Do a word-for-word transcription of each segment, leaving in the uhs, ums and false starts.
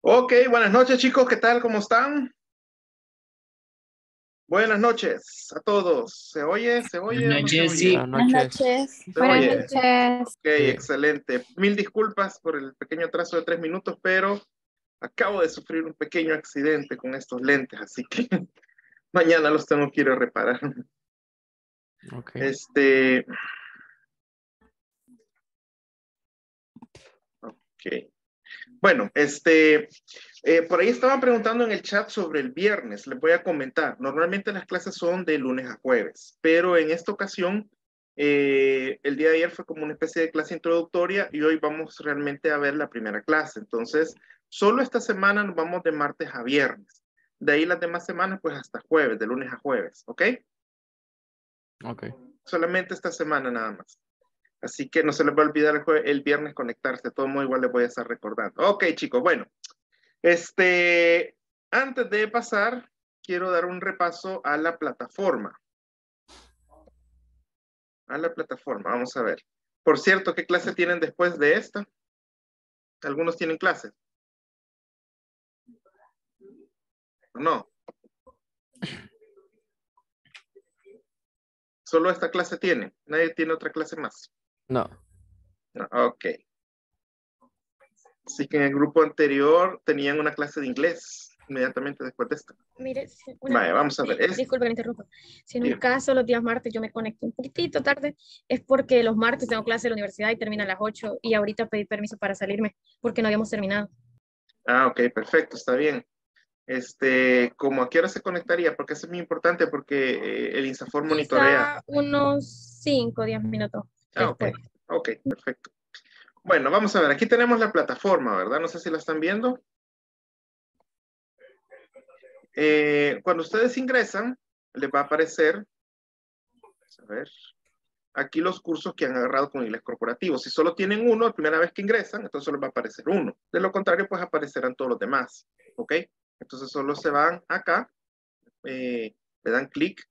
Ok, buenas noches chicos, ¿qué tal? ¿Cómo están? Buenas noches a todos. ¿Se oye? ¿Se Buenas oye o no se noches, oye? sí. Buenas Buenas noches. noches. ¿Se Buenas oye? noches. Ok, Sí. excelente. Mil disculpas por el pequeño atraso de tres minutos, pero acabo de sufrir un pequeño accidente con estos lentes, así que mañana los tengo que ir a reparar. Ok. Este, ok. Bueno, este, eh, por ahí estaban preguntando en el chat sobre el viernes. Les voy a comentar. Normalmente las clases son de lunes a jueves, pero en esta ocasión, eh, el día de ayer fue como una especie de clase introductoria y hoy vamos realmente a ver la primera clase. Entonces, solo esta semana nos vamos de martes a viernes. De ahí las demás semanas, pues hasta jueves, de lunes a jueves, ¿ok? Ok. Solamente esta semana nada más. Así que no se les va a olvidar el, jue- el viernes conectarse. De todo modo, igual les voy a estar recordando. Ok, chicos, bueno. Este, antes de pasar, quiero dar un repaso a la plataforma. A la plataforma, vamos a ver. Por cierto, ¿qué clase tienen después de esta? Algunos tienen clase. No. Solo esta clase tiene. Nadie tiene otra clase más. No. No, ok. Así que en el grupo anterior tenían una clase de inglés inmediatamente después de esta. Mire, si- una, Vale, vamos a ver. Es, disculpe que le interrumpa. Si en un bien. caso los días martes yo me conecto un poquitito tarde, es porque los martes tengo clase de la universidad y termina a las ocho y ahorita pedí permiso para salirme porque no habíamos terminado. Ah, ok, perfecto, está bien. Este, ¿cómo a qué hora se conectaría? Porque eso es muy importante porque eh, el INSAFOR monitorea. Quizá unos cinco o diez minutos Ah, ok, después. ok, perfecto. Bueno, vamos a ver, aquí tenemos la plataforma, ¿verdad? No sé si la están viendo. Eh, cuando ustedes ingresan, les va a aparecer, vamos a ver, aquí los cursos que han agarrado con inglés corporativo. Si solo tienen uno, la primera vez que ingresan, entonces solo va a aparecer uno. De lo contrario, pues aparecerán todos los demás, ¿ok? Entonces solo se van acá, eh, le dan clic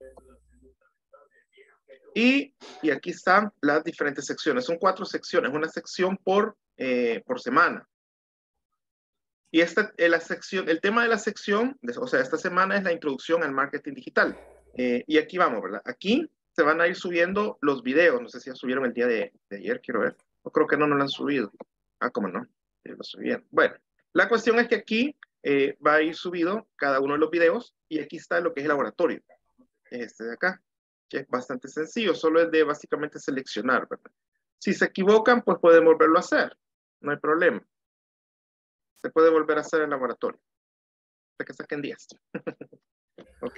y, y aquí están las diferentes secciones. Son cuatro secciones, una sección por, eh, por semana. Y esta, eh, la sección, el tema de la sección, o sea, esta semana es la introducción al marketing digital. Eh, y aquí vamos, ¿verdad? Aquí se van a ir subiendo los videos. No sé si ya subieron el día de, de ayer, quiero ver. No creo que no nos lo han subido. Ah, ¿cómo no? Eh, lo subieron. Bueno, la cuestión es que aquí eh, va a ir subido cada uno de los videos y aquí está lo que es el laboratorio. Este de acá, que es bastante sencillo. Solo es de básicamente seleccionar, ¿verdad? Si se equivocan, pues pueden volverlo a hacer. No hay problema. Se puede volver a hacer en laboratorio. Hasta que saquen diez. ¿Ok?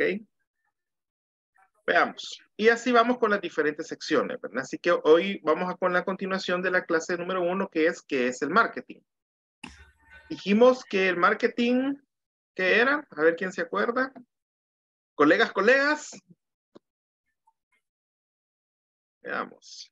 Veamos. Y así vamos con las diferentes secciones, ¿verdad? Así que hoy vamos a con la continuación de la clase número uno, que es ¿qué es el marketing? Dijimos que el marketing, ¿qué era? A ver quién se acuerda. Colegas, colegas. Veamos.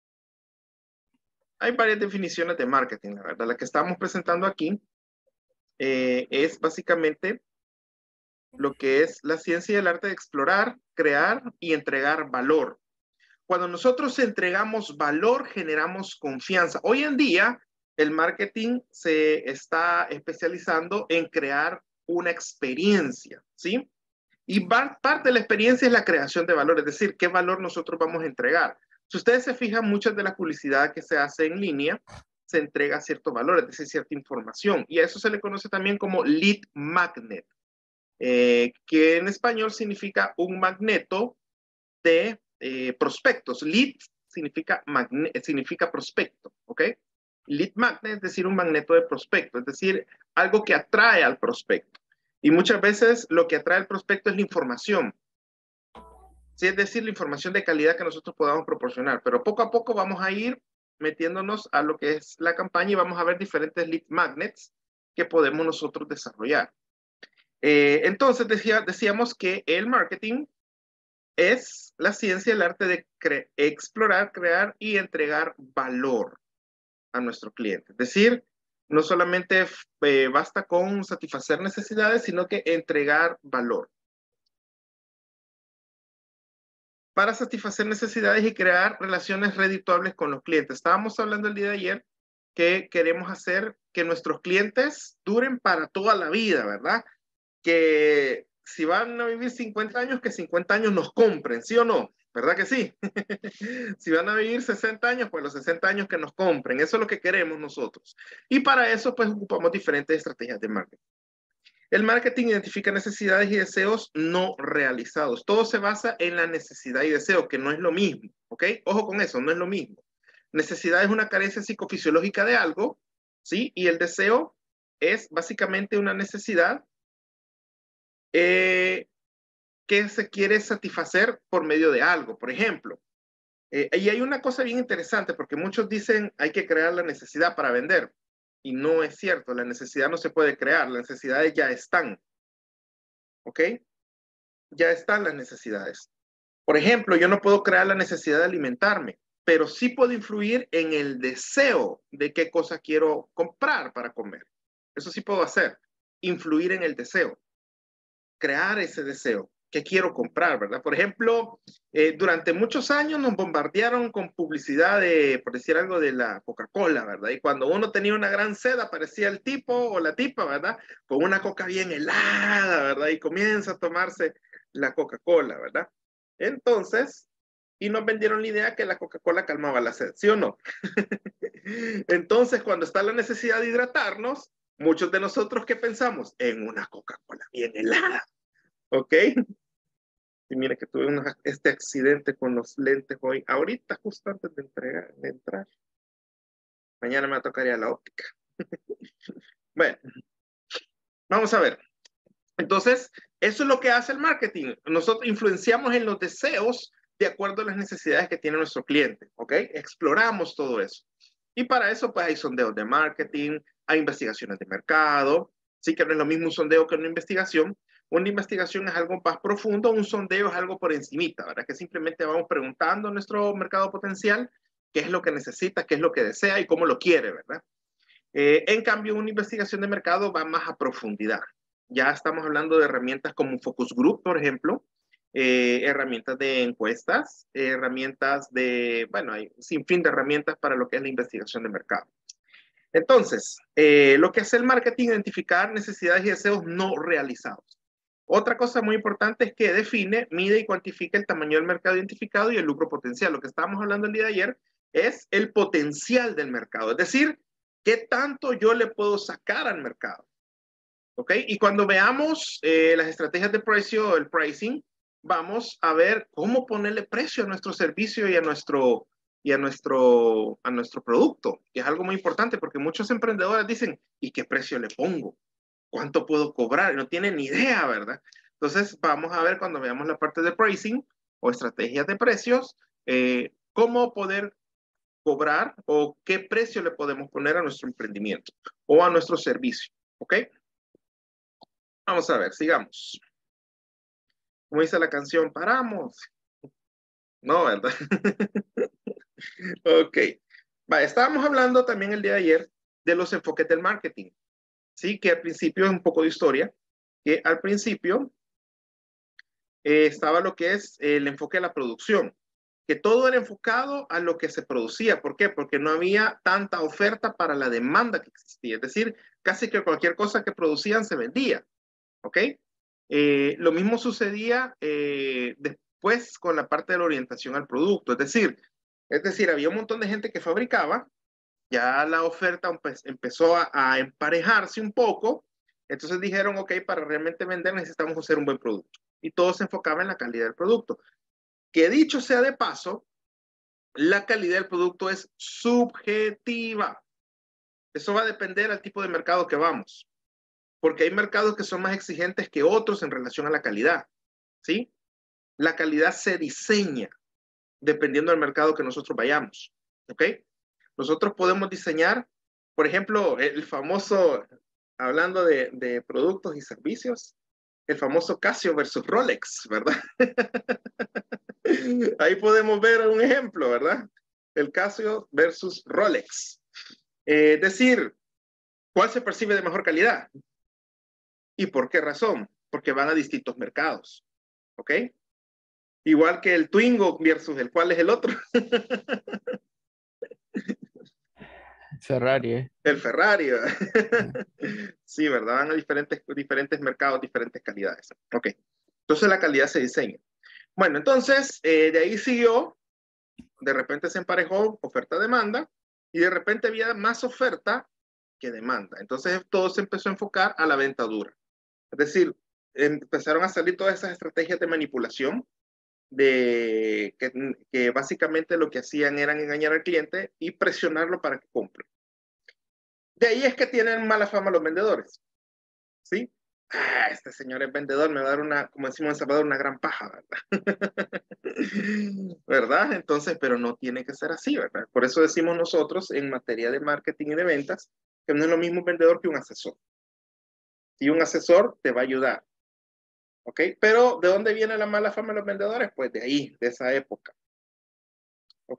Hay varias definiciones de marketing, la verdad. La que estamos presentando aquí eh, es básicamente lo que es la ciencia y el arte de explorar, crear y entregar valor. Cuando nosotros entregamos valor, generamos confianza. Hoy en día, el marketing se está especializando en crear una experiencia, ¿sí? Y parte de la experiencia es la creación de valor, es decir, qué valor nosotros vamos a entregar. Si ustedes se fijan, muchas de la publicidad que se hace en línea se entrega cierto valor, es decir, cierta información. Y a eso se le conoce también como lead magnet, eh, que en español significa un magneto de eh, prospectos. Lead significa, magne significa prospecto, ¿ok? Lead magnet es decir, un magneto de prospecto, es decir, algo que atrae al prospecto. Y muchas veces lo que atrae al prospecto es la información. Sí, es decir, la información de calidad que nosotros podamos proporcionar. Pero poco a poco vamos a ir metiéndonos a lo que es la campaña y vamos a ver diferentes lead magnets que podemos nosotros desarrollar. Eh, entonces decía, decíamos que el marketing es la ciencia, el arte de cre explorar, crear y entregar valor a nuestro cliente. Es decir, no solamente eh, basta con satisfacer necesidades, sino que entregar valor. Para satisfacer necesidades y crear relaciones redituables con los clientes. Estábamos hablando el día de ayer que queremos hacer que nuestros clientes duren para toda la vida, ¿verdad? Que si van a vivir cincuenta años, que cincuenta años nos compren, ¿sí o no? ¿Verdad que sí? Si van a vivir sesenta años, pues los sesenta años que nos compren. Eso es lo que queremos nosotros. Y para eso, pues ocupamos diferentes estrategias de marketing. El marketing identifica necesidades y deseos no realizados. Todo se basa en la necesidad y deseo, que no es lo mismo, ¿ok? Ojo con eso, no es lo mismo. Necesidad es una carencia psicofisiológica de algo, ¿sí? Y el deseo es básicamente una necesidad eh, que se quiere satisfacer por medio de algo. Por ejemplo, eh, y hay una cosa bien interesante, porque muchos dicen hay que crear la necesidad para vender. Y no es cierto, la necesidad no se puede crear, las necesidades ya están. ¿Ok? Ya están las necesidades. Por ejemplo, yo no puedo crear la necesidad de alimentarme, pero sí puedo influir en el deseo de qué cosa quiero comprar para comer. Eso sí puedo hacer, influir en el deseo, crear ese deseo que quiero comprar, ¿verdad? Por ejemplo, eh, durante muchos años nos bombardearon con publicidad de, por decir algo, de la Coca-Cola, ¿verdad? Y cuando uno tenía una gran sed, aparecía el tipo o la tipa, ¿verdad? Con una coca bien helada, ¿verdad? Y comienza a tomarse la Coca-Cola, ¿verdad? Entonces, y nos vendieron la idea que la Coca-Cola calmaba la sed, ¿sí o no? Entonces, cuando está la necesidad de hidratarnos, muchos de nosotros, ¿qué pensamos? En una Coca-Cola bien helada, ¿ok? Y mire que tuve una, este accidente con los lentes hoy, ahorita justo antes de, entregar, de entrar. Mañana me tocaría la óptica. Bueno, vamos a ver. Entonces, eso es lo que hace el marketing. Nosotros influenciamos en los deseos de acuerdo a las necesidades que tiene nuestro cliente, ¿ok? Exploramos todo eso. Y para eso, pues hay sondeos de marketing, hay investigaciones de mercado. Sí que no es lo mismo un sondeo que una investigación. Una investigación es algo más profundo, un sondeo es algo por encimita, ¿verdad? Que simplemente vamos preguntando a nuestro mercado potencial qué es lo que necesita, qué es lo que desea y cómo lo quiere, ¿verdad? Eh, en cambio, una investigación de mercado va más a profundidad. Ya estamos hablando de herramientas como un focus group, por ejemplo, eh, herramientas de encuestas, eh, herramientas de, bueno, hay un sinfín de herramientas para lo que es la investigación de mercado. Entonces, eh, lo que hace el marketing, identificar necesidades y deseos no realizados. Otra cosa muy importante es que define, mide y cuantifica el tamaño del mercado identificado y el lucro potencial. Lo que estábamos hablando el día de ayer es el potencial del mercado, es decir, qué tanto yo le puedo sacar al mercado. ¿Ok? Y cuando veamos eh, las estrategias de precio, el pricing, vamos a ver cómo ponerle precio a nuestro servicio y a nuestro, y a nuestro, a nuestro producto, que es algo muy importante porque muchos emprendedores dicen, ¿y qué precio le pongo? ¿Cuánto puedo cobrar? No tienen ni idea, ¿verdad? Entonces, vamos a ver cuando veamos la parte de pricing o estrategias de precios, eh, cómo poder cobrar o qué precio le podemos poner a nuestro emprendimiento o a nuestro servicio, ¿ok? Vamos a ver, sigamos. Como dice la canción, paramos. No, ¿verdad? Ok. Va, estábamos hablando también el día de ayer de los enfoques del marketing. Sí, que al principio es un poco de historia, que al principio eh, estaba lo que es el enfoque de la producción, que todo era enfocado a lo que se producía. ¿Por qué? Porque no había tanta oferta para la demanda que existía. Es decir, casi que cualquier cosa que producían se vendía. ¿Ok? Eh, lo mismo sucedía eh, después con la parte de la orientación al producto. Es decir, es decir, había un montón de gente que fabricaba, ya la oferta empe empezó a, a emparejarse un poco, entonces dijeron, ok, para realmente vender necesitamos hacer un buen producto. Y todo se enfocaba en la calidad del producto. Que dicho sea de paso, la calidad del producto es subjetiva. Eso va a depender al tipo de mercado que vamos. Porque hay mercados que son más exigentes que otros en relación a la calidad, ¿sí? La calidad se diseña dependiendo del mercado que nosotros vayamos, ¿ok? Nosotros podemos diseñar, por ejemplo, el famoso, hablando de, de productos y servicios, el famoso Casio versus Rolex, ¿verdad? Ahí podemos ver un ejemplo, ¿verdad? El Casio versus Rolex. Es eh, decir, ¿cuál se percibe de mejor calidad? ¿Y por qué razón? Porque van a distintos mercados, ¿ok? Igual que el Twingo versus el cual es el otro. Ferrari, ¿eh? El Ferrari. Sí, ¿verdad? Van a diferentes, diferentes mercados, diferentes calidades. Ok. Entonces la calidad se diseña. Bueno, entonces eh, de ahí siguió, de repente se emparejó oferta-demanda y de repente había más oferta que demanda. Entonces todo se empezó a enfocar a la venta dura. Es decir, empezaron a salir todas esas estrategias de manipulación de que, que básicamente lo que hacían eran engañar al cliente y presionarlo para que compre. De ahí es que tienen mala fama los vendedores, ¿sí? Ah, este señor es vendedor, me va a dar una, como decimos en Salvador, una gran paja, ¿verdad? ¿Verdad? Entonces, pero no tiene que ser así, ¿verdad? Por eso decimos nosotros en materia de marketing y de ventas que no es lo mismo un vendedor que un asesor. Y un asesor te va a ayudar, ¿ok? Pero ¿de dónde viene la mala fama de los vendedores? Pues de ahí, de esa época, ¿ok?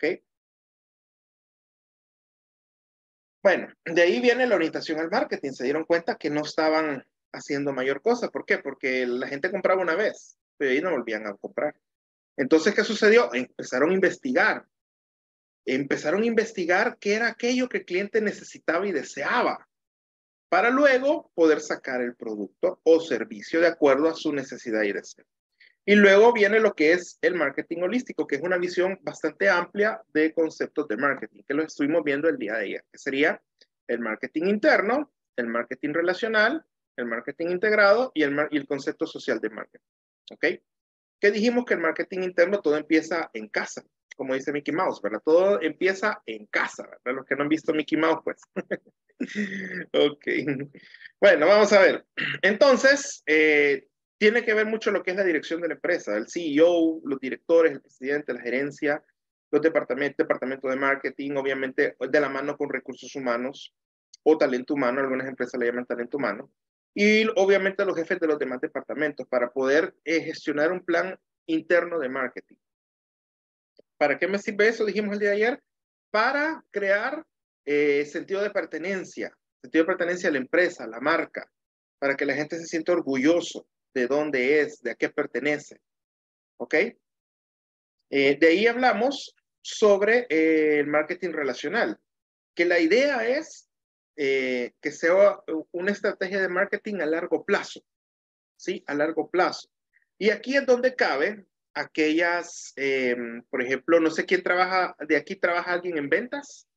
Bueno, de ahí viene la orientación al marketing. Se dieron cuenta que no estaban haciendo mayor cosa. ¿Por qué? Porque la gente compraba una vez, pero ahí no volvían a comprar. Entonces, ¿qué sucedió? Empezaron a investigar. Empezaron a investigar qué era aquello que el cliente necesitaba y deseaba, para luego poder sacar el producto o servicio de acuerdo a su necesidad y deseo. Y luego viene lo que es el marketing holístico, que es una visión bastante amplia de conceptos de marketing, que lo estuvimos viendo el día de ayer, que sería el marketing interno, el marketing relacional, el marketing integrado y el, y el concepto social de marketing. ¿Ok? ¿Qué dijimos? Que el marketing interno todo empieza en casa, como dice Mickey Mouse, ¿verdad? Todo empieza en casa, ¿verdad? Los que no han visto Mickey Mouse, pues. Ok. Bueno, vamos a ver. Entonces, eh, tiene que ver mucho lo que es la dirección de la empresa, el C E O, los directores, el presidente, la gerencia, los departamentos, departamento de marketing, obviamente de la mano con recursos humanos o talento humano, algunas empresas le llaman talento humano, y obviamente los jefes de los demás departamentos para poder eh, gestionar un plan interno de marketing. ¿Para qué me sirve eso? Dijimos el día de ayer, para crear eh, sentido de pertenencia, sentido de pertenencia a la empresa, a la marca, para que la gente se sienta orgulloso de dónde es, de a qué pertenece. ¿Ok? Eh, de ahí hablamos sobre eh, el marketing relacional, que la idea es eh, que sea una estrategia de marketing a largo plazo, ¿sí? A largo plazo. Y aquí es donde cabe aquellas, eh, por ejemplo, no sé quién trabaja, de aquí trabaja alguien en ventas,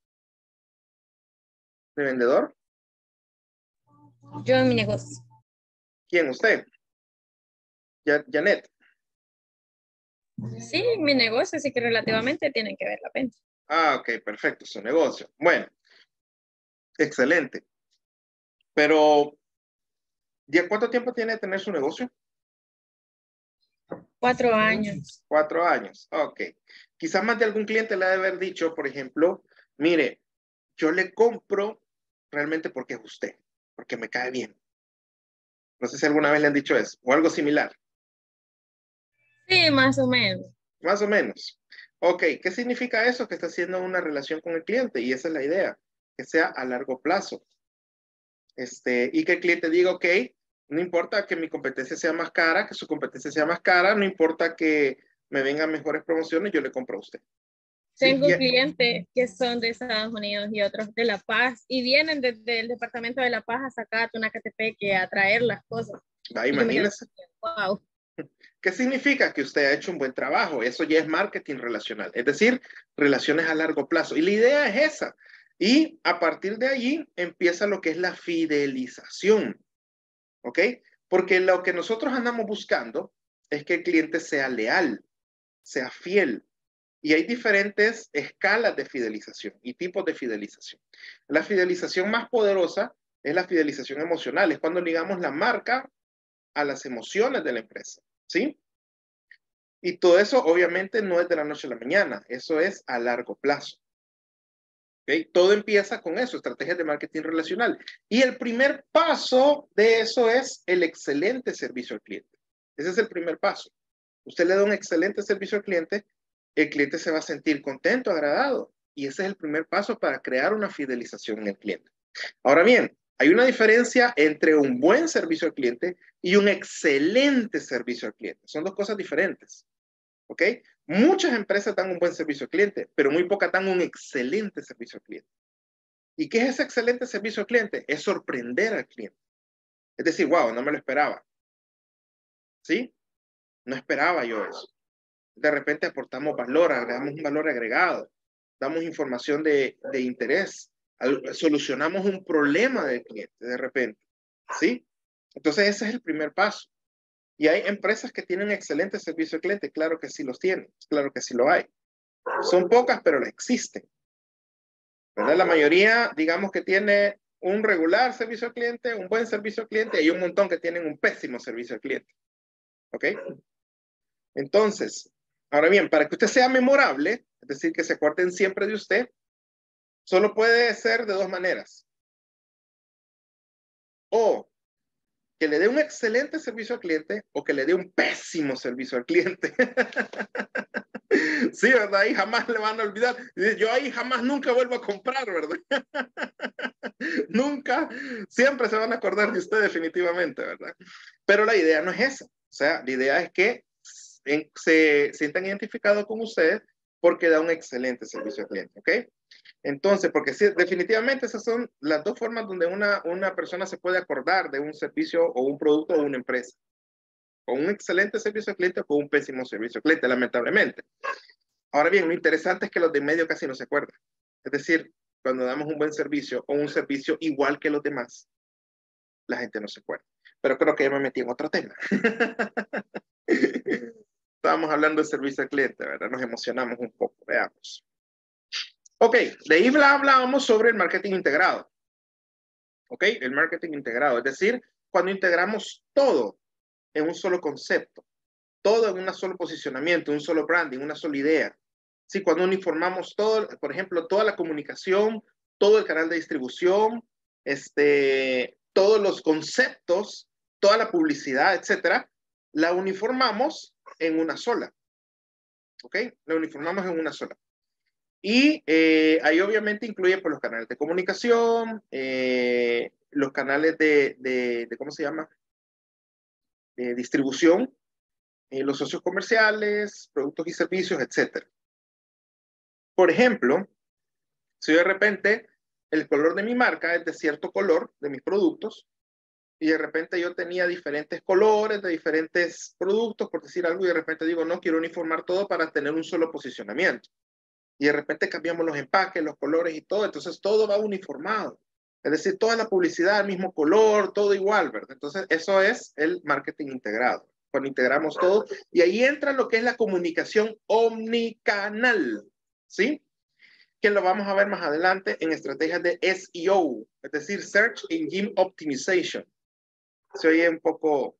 de vendedor. Yo en mi negocio. ¿Quién? ¿Usted? Ya, Janet. Sí, mi negocio, así que relativamente tienen que ver la venta. Ah, ok, perfecto, su negocio. Bueno, excelente. Pero, ¿ya cuánto tiempo tiene de tener su negocio? Cuatro años. Cuatro años, ok. Quizás más de algún cliente le ha de haber dicho, por ejemplo, mire, yo le compro realmente porque es usted, porque me cae bien. No sé si alguna vez le han dicho eso, o algo similar. Sí, más o menos. Más o menos. Ok, ¿qué significa eso? Que está haciendo una relación con el cliente y esa es la idea, que sea a largo plazo. Este, y que el cliente diga, ok, no importa que mi competencia sea más cara, que su competencia sea más cara, no importa que me vengan mejores promociones, yo le compro a usted. ¿Sí? Tengo Y, clientes que son de Estados Unidos y otros de La Paz y vienen desde el departamento de La Paz a sacar una Catepeque a traer las cosas. ah, Y yo me quedo, imagínese. wow. ¿Qué significa? Que usted ha hecho un buen trabajo. Eso ya es marketing relacional, es decir, relaciones a largo plazo. Y la idea es esa. Y a partir de allí empieza lo que es la fidelización. ¿Ok? Porque lo que nosotros andamos buscando es que el cliente sea leal, sea fiel. Y hay diferentes escalas de fidelización y tipos de fidelización. La fidelización más poderosa es la fidelización emocional. Es cuando ligamos la marca a las emociones de la empresa. ¿Sí? Y todo eso obviamente no es de la noche a la mañana, eso es a largo plazo. ¿Okay? Todo empieza con eso, estrategias de marketing relacional. Y el primer paso de eso es el excelente servicio al cliente. Ese es el primer paso. Usted le da un excelente servicio al cliente, el cliente se va a sentir contento, agradado. Y ese es el primer paso para crear una fidelización en el cliente. Ahora bien, hay una diferencia entre un buen servicio al cliente y un excelente servicio al cliente. Son dos cosas diferentes. ¿Ok? Muchas empresas dan un buen servicio al cliente, pero muy pocas dan un excelente servicio al cliente. ¿Y qué es ese excelente servicio al cliente? Es sorprender al cliente. Es decir, wow, no me lo esperaba. ¿Sí? No esperaba yo eso. De repente aportamos valor, agregamos un valor agregado, damos información de, de interés, al- solucionamos un problema del cliente de repente. ¿Sí? Entonces ese es el primer paso. Y hay empresas que tienen excelente servicio al cliente, claro que sí los tienen, claro que sí lo hay. Son pocas, pero existen. ¿Verdad? La mayoría, digamos que tiene un regular servicio al cliente, un buen servicio al cliente, y hay un montón que tienen un pésimo servicio al cliente. ¿Ok? Entonces, ahora bien, para que usted sea memorable, es decir, que se acuerden siempre de usted, solo puede ser de dos maneras. O que le dé un excelente servicio al cliente o que le dé un pésimo servicio al cliente. Sí, ¿verdad? Ahí jamás le van a olvidar. Yo ahí jamás nunca vuelvo a comprar, ¿verdad? Nunca, siempre se van a acordar de usted definitivamente, ¿verdad? Pero la idea no es esa. O sea, la idea es que en, se sientan identificados con ustedes porque da un excelente servicio al cliente, ¿ok? Entonces, porque sí, definitivamente esas son las dos formas donde una, una persona se puede acordar de un servicio o un producto o una empresa. Con un excelente servicio al cliente o con un pésimo servicio al cliente, lamentablemente. Ahora bien, lo interesante es que los de en medio casi no se acuerdan. Es decir, cuando damos un buen servicio o un servicio igual que los demás, la gente no se acuerda. Pero creo que ya me metí en otro tema. Estábamos hablando de servicio al cliente, ¿verdad? Nos emocionamos un poco, veamos. Ok, de ahí hablábamos sobre el marketing integrado. Ok, el marketing integrado, es decir, cuando integramos todo en un solo concepto, todo en un solo posicionamiento, un solo branding, una sola idea. Sí, cuando uniformamos todo, por ejemplo, toda la comunicación, todo el canal de distribución, este, todos los conceptos, toda la publicidad, etcétera, la uniformamos en una sola. ¿Ok? La uniformamos en una sola. Y eh, ahí obviamente incluye pues, los canales de comunicación, eh, los canales de, de, de, ¿cómo se llama? De distribución, eh, los socios comerciales, productos y servicios, etcétera. Por ejemplo, si de repente el color de mi marca es de cierto color de mis productos y de repente yo tenía diferentes colores de diferentes productos, por decir algo, y de repente digo, no, quiero uniformar todo para tener un solo posicionamiento. Y de repente cambiamos los empaques, los colores y todo, entonces todo va uniformado. Es decir, toda la publicidad, el mismo color, todo igual, ¿verdad? Entonces, eso es el marketing integrado. Cuando integramos todo, y ahí entra lo que es la comunicación omnicanal, ¿sí? Que lo vamos a ver más adelante en estrategias de S E O, es decir, Search Engine Optimization. Se oye un poco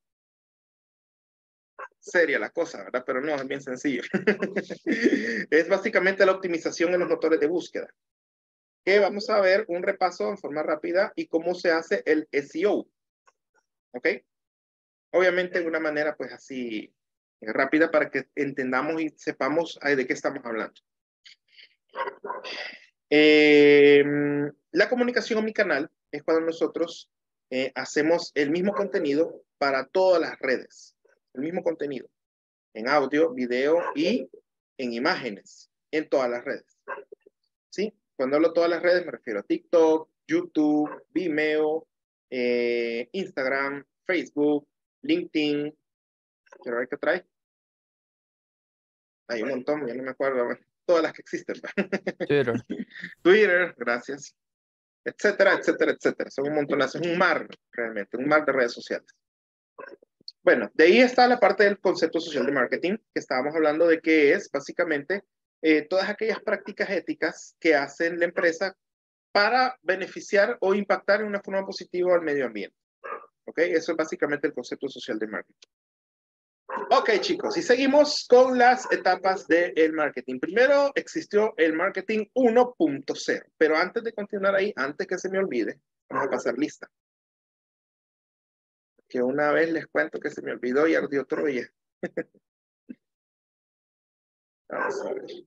seria la cosa, ¿verdad? Pero no, es bien sencillo. Es básicamente la optimización en los motores de búsqueda. Que vamos a ver un repaso en forma rápida y cómo se hace el S E O. ¿Ok? Obviamente de una manera pues así rápida para que entendamos y sepamos de qué estamos hablando. Eh, la comunicación omnicanal es cuando nosotros eh, hacemos el mismo contenido para todas las redes. El mismo contenido. En audio, video y en imágenes. En todas las redes. ¿Sí? Cuando hablo de todas las redes me refiero a TikTok, YouTube, Vimeo, eh, Instagram, Facebook, LinkedIn. ¿Quiero ver qué trae? Hay un montón, ya no me acuerdo. Bueno, todas las que existen. Twitter. Twitter, gracias. Etcétera, etcétera, etcétera. Son un montón, es un mar, realmente, un mar de redes sociales. Bueno, de ahí está la parte del concepto social de marketing, que estábamos hablando de que es básicamente eh, todas aquellas prácticas éticas que hacen la empresa para beneficiar o impactar en una forma positiva al medio ambiente. ¿Ok? Eso es básicamente el concepto social de marketing. Ok, chicos, y seguimos con las etapas del marketing. Primero existió el marketing uno punto cero, pero antes de continuar ahí, antes que se me olvide, vamos a pasar lista. Que una vez les cuento que se me olvidó y ardió Troya. Vamos a ver.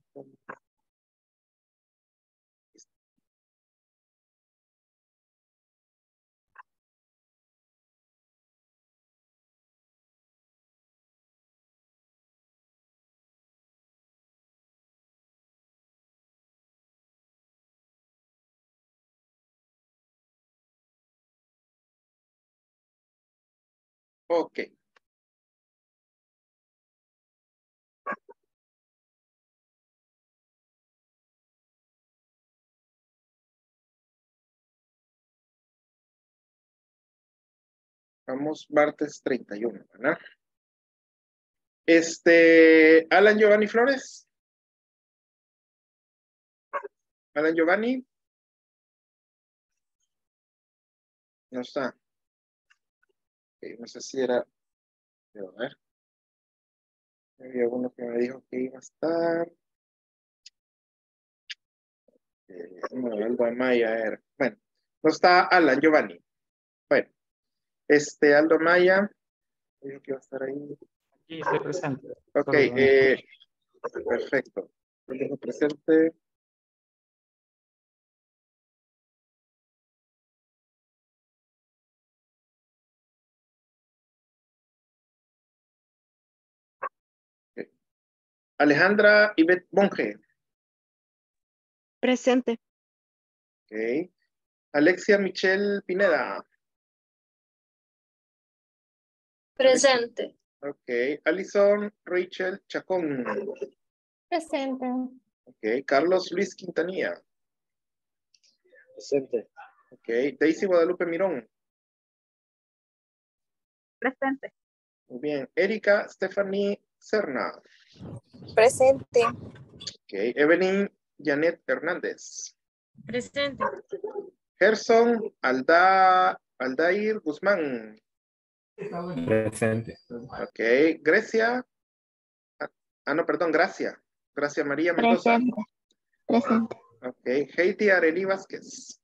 Ok. Vamos, martes treinta y uno, ¿verdad? Este, Alan Giovanni Flores. Alan Giovanni. No está. Okay, no sé si era. A ver. Había uno que me dijo que iba a estar. Eh, no, Aldo Amaya era. Bueno, no está Alan Giovanni. Bueno, este Aldo Amaya. Dijo que iba a estar ahí. Aquí estoy presente. Ok, Solo no eh, escucho. perfecto. Lo dejo presente. Ok. Alejandra Ivette Monge. Presente. Ok. Alexia Michelle Pineda. Presente. Ok. Alison Rachel Chacón. Presente. Ok. Carlos Luis Quintanilla. Presente. Ok. Daisy Guadalupe Mirón. Presente. Muy bien. Erika Stephanie Serna. Presente. Ok. Evelyn Janet Hernández. Presente. Gerson Alda, Aldair Guzmán. Presente. Ok. Grecia. Ah, ah, no, perdón, Gracia. Gracia María Mendoza. Presente. Presente. Ok. Heidi Arely Vázquez.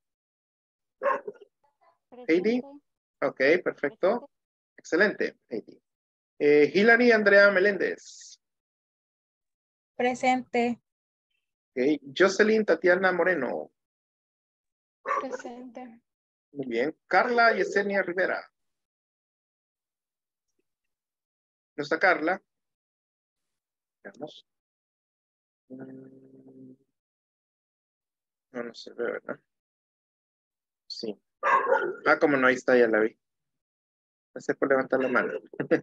Heidi. Ok, perfecto. Excelente, Heidi. Eh, Hilary Andrea Meléndez. Presente. Ok. Jocelyn Tatiana Moreno. Presente. Muy bien. Carla Yesenia Rivera. ¿No está Carla? Veamos. Mm, No, no se ve, ¿verdad? Sí. Ah, como no, ahí está, ya la vi. Gracias por levantar la mano.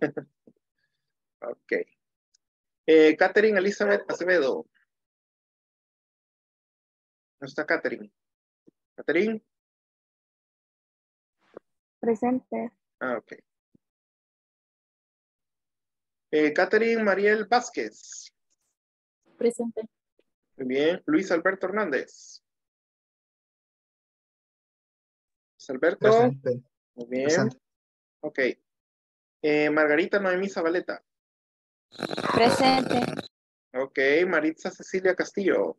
Ok. Eh, Catherine Elizabeth Acevedo. ¿No está Catherine? ¿Catherine? Presente. Ah, ok. Eh, Catherine Mariel Vázquez. Presente. Muy bien. Luis Alberto Hernández. Luis Alberto. Presente. Muy bien. Presente. Ok. Eh, Margarita Noemí Zabaleta. Presente. Ok. Maritza Cecilia Castillo.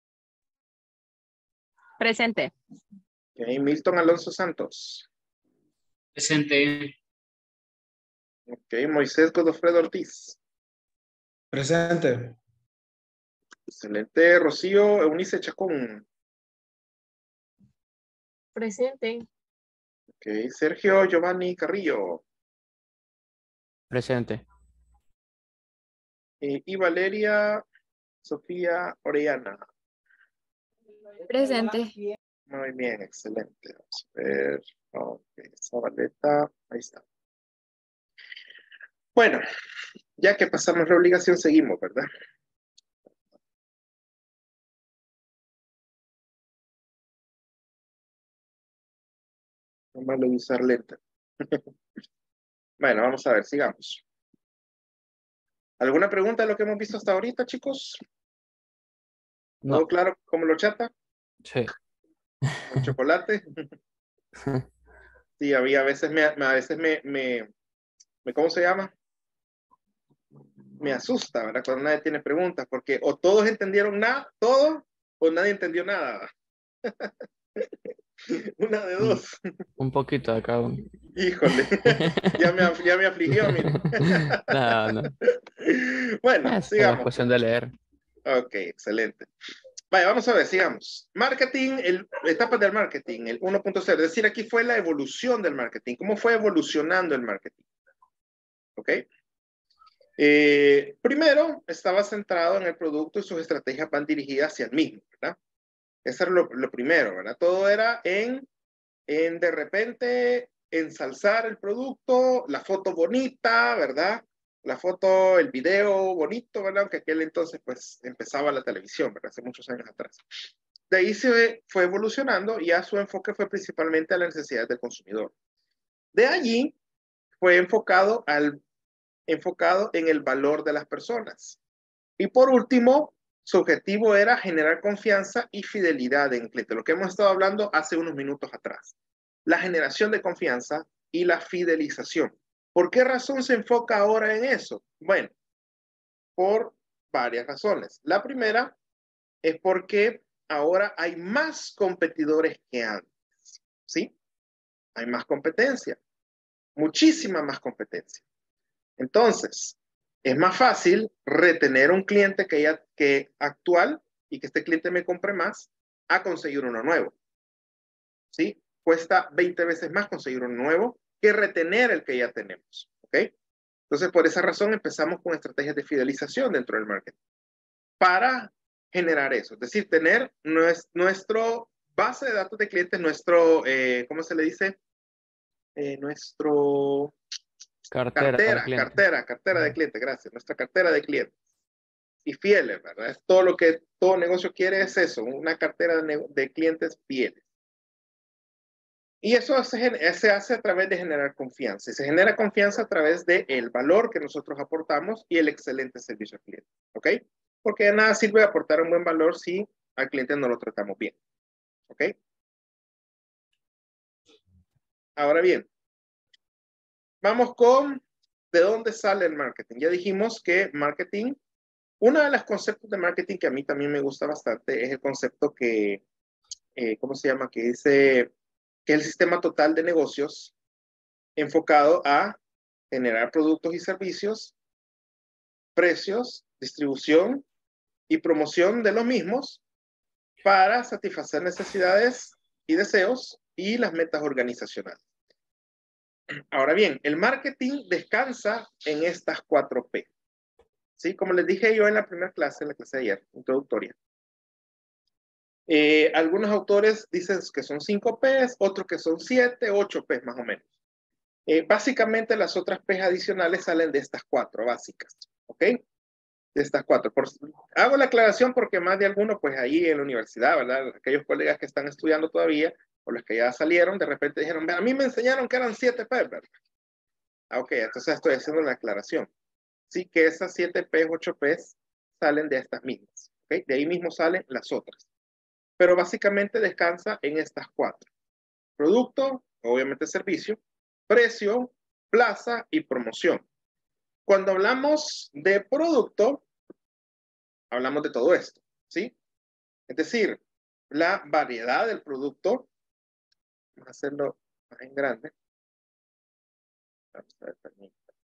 Presente. Ok. Milton Alonso Santos. Presente. Ok. Moisés Godofredo Ortiz. Presente. Excelente. Rocío Eunice Chacón. Presente. Ok. Sergio Giovanni Carrillo. Presente. Eh, y Valeria Sofía Orellana. Presente. Muy bien, excelente. Vamos a ver. Ok, Zabaleta. Ahí está. Bueno, ya que pasamos la obligación, seguimos, ¿verdad? No malo de usar lenta. Bueno, vamos a ver, sigamos. ¿Alguna pregunta de lo que hemos visto hasta ahorita, chicos? ¿Todo No. claro como lo chata? Sí. ¿El chocolate? Sí, había a veces me, a veces me, me, me, ¿cómo se llama? Me asusta, ¿verdad? Cuando nadie tiene preguntas, porque o todos entendieron nada, todo, o nadie entendió nada. Una de Un, dos. un poquito de cada uno. Híjole, ya me, ya me afligió, mire. No, no. Bueno, Es solo sigamos. cuestión de leer. Ok, excelente. Vaya, vamos a ver, sigamos. Marketing, el, etapas del marketing, el uno punto cero. Es decir, aquí fue la evolución del marketing. ¿Cómo fue evolucionando el marketing? Ok. Eh, primero, estaba centrado en el producto y sus estrategias van dirigidas hacia el mismo, ¿verdad? Eso era lo, lo primero, ¿verdad? Todo era en, en de repente ensalzar el producto, la foto bonita, ¿verdad? La foto, el video bonito, ¿verdad? Aunque aquel entonces pues empezaba la televisión, ¿verdad? Hace muchos años atrás. De ahí se fue evolucionando y ya su enfoque fue principalmente a las necesidades del consumidor. De allí fue enfocado, al, enfocado en el valor de las personas. Y por último, su objetivo era generar confianza y fidelidad en el cliente, lo que hemos estado hablando hace unos minutos atrás. La generación de confianza y la fidelización. ¿Por qué razón se enfoca ahora en eso? Bueno, por varias razones. La primera es porque ahora hay más competidores que antes, ¿sí? Hay más competencia, muchísima más competencia. Entonces, es más fácil retener un cliente que ya que actual y que este cliente me compre más a conseguir uno nuevo. ¿Sí? Cuesta veinte veces más conseguir uno nuevo que retener el que ya tenemos. ¿Ok? Entonces, por esa razón empezamos con estrategias de fidelización dentro del marketing para generar eso. Es decir, tener nuestro base de datos de clientes, nuestro, eh, ¿cómo se le dice? Eh, nuestro... Cartera, Cartera, de cartera, cartera de clientes, gracias. Nuestra cartera de clientes. Y fieles, ¿verdad? Es todo lo que todo negocio quiere es eso, una cartera de, de clientes fieles. Y eso se, se hace a través de generar confianza. Y se genera confianza a través del valor que nosotros aportamos y el excelente servicio al cliente. ¿Ok? Porque de nada sirve aportar un buen valor si al cliente no lo tratamos bien. ¿Ok? Ahora bien, vamos con de dónde sale el marketing. Ya dijimos que marketing, uno de los conceptos de marketing que a mí también me gusta bastante es el concepto que, eh, ¿cómo se llama? Que dice que es el sistema total de negocios enfocado a generar productos y servicios, precios, distribución y promoción de los mismos para satisfacer necesidades y deseos y las metas organizacionales. Ahora bien, el marketing descansa en estas cuatro P. ¿Sí? Como les dije yo en la primera clase, en la clase de ayer, introductoria. Eh, algunos autores dicen que son cinco P's, otros que son siete, ocho P's más o menos. Eh, básicamente las otras P's adicionales salen de estas cuatro básicas, ¿ok? De estas cuatro. Por, hago la aclaración porque más de algunos, pues ahí en la universidad, ¿verdad? Aquellos colegas que están estudiando todavía, o los que ya salieron, de repente dijeron, a mí me enseñaron que eran siete P's, ¿verdad? Ah, ok, entonces estoy haciendo la aclaración. Sí que esas siete P's, ocho P's salen de estas mismas, ¿ok? De ahí mismo salen las otras. Pero básicamente descansa en estas cuatro. Producto, obviamente servicio, precio, plaza y promoción. Cuando hablamos de producto, hablamos de todo esto, ¿sí? Es decir, la variedad del producto, vamos a hacerlo más en grande. Vamos a ver, permítame.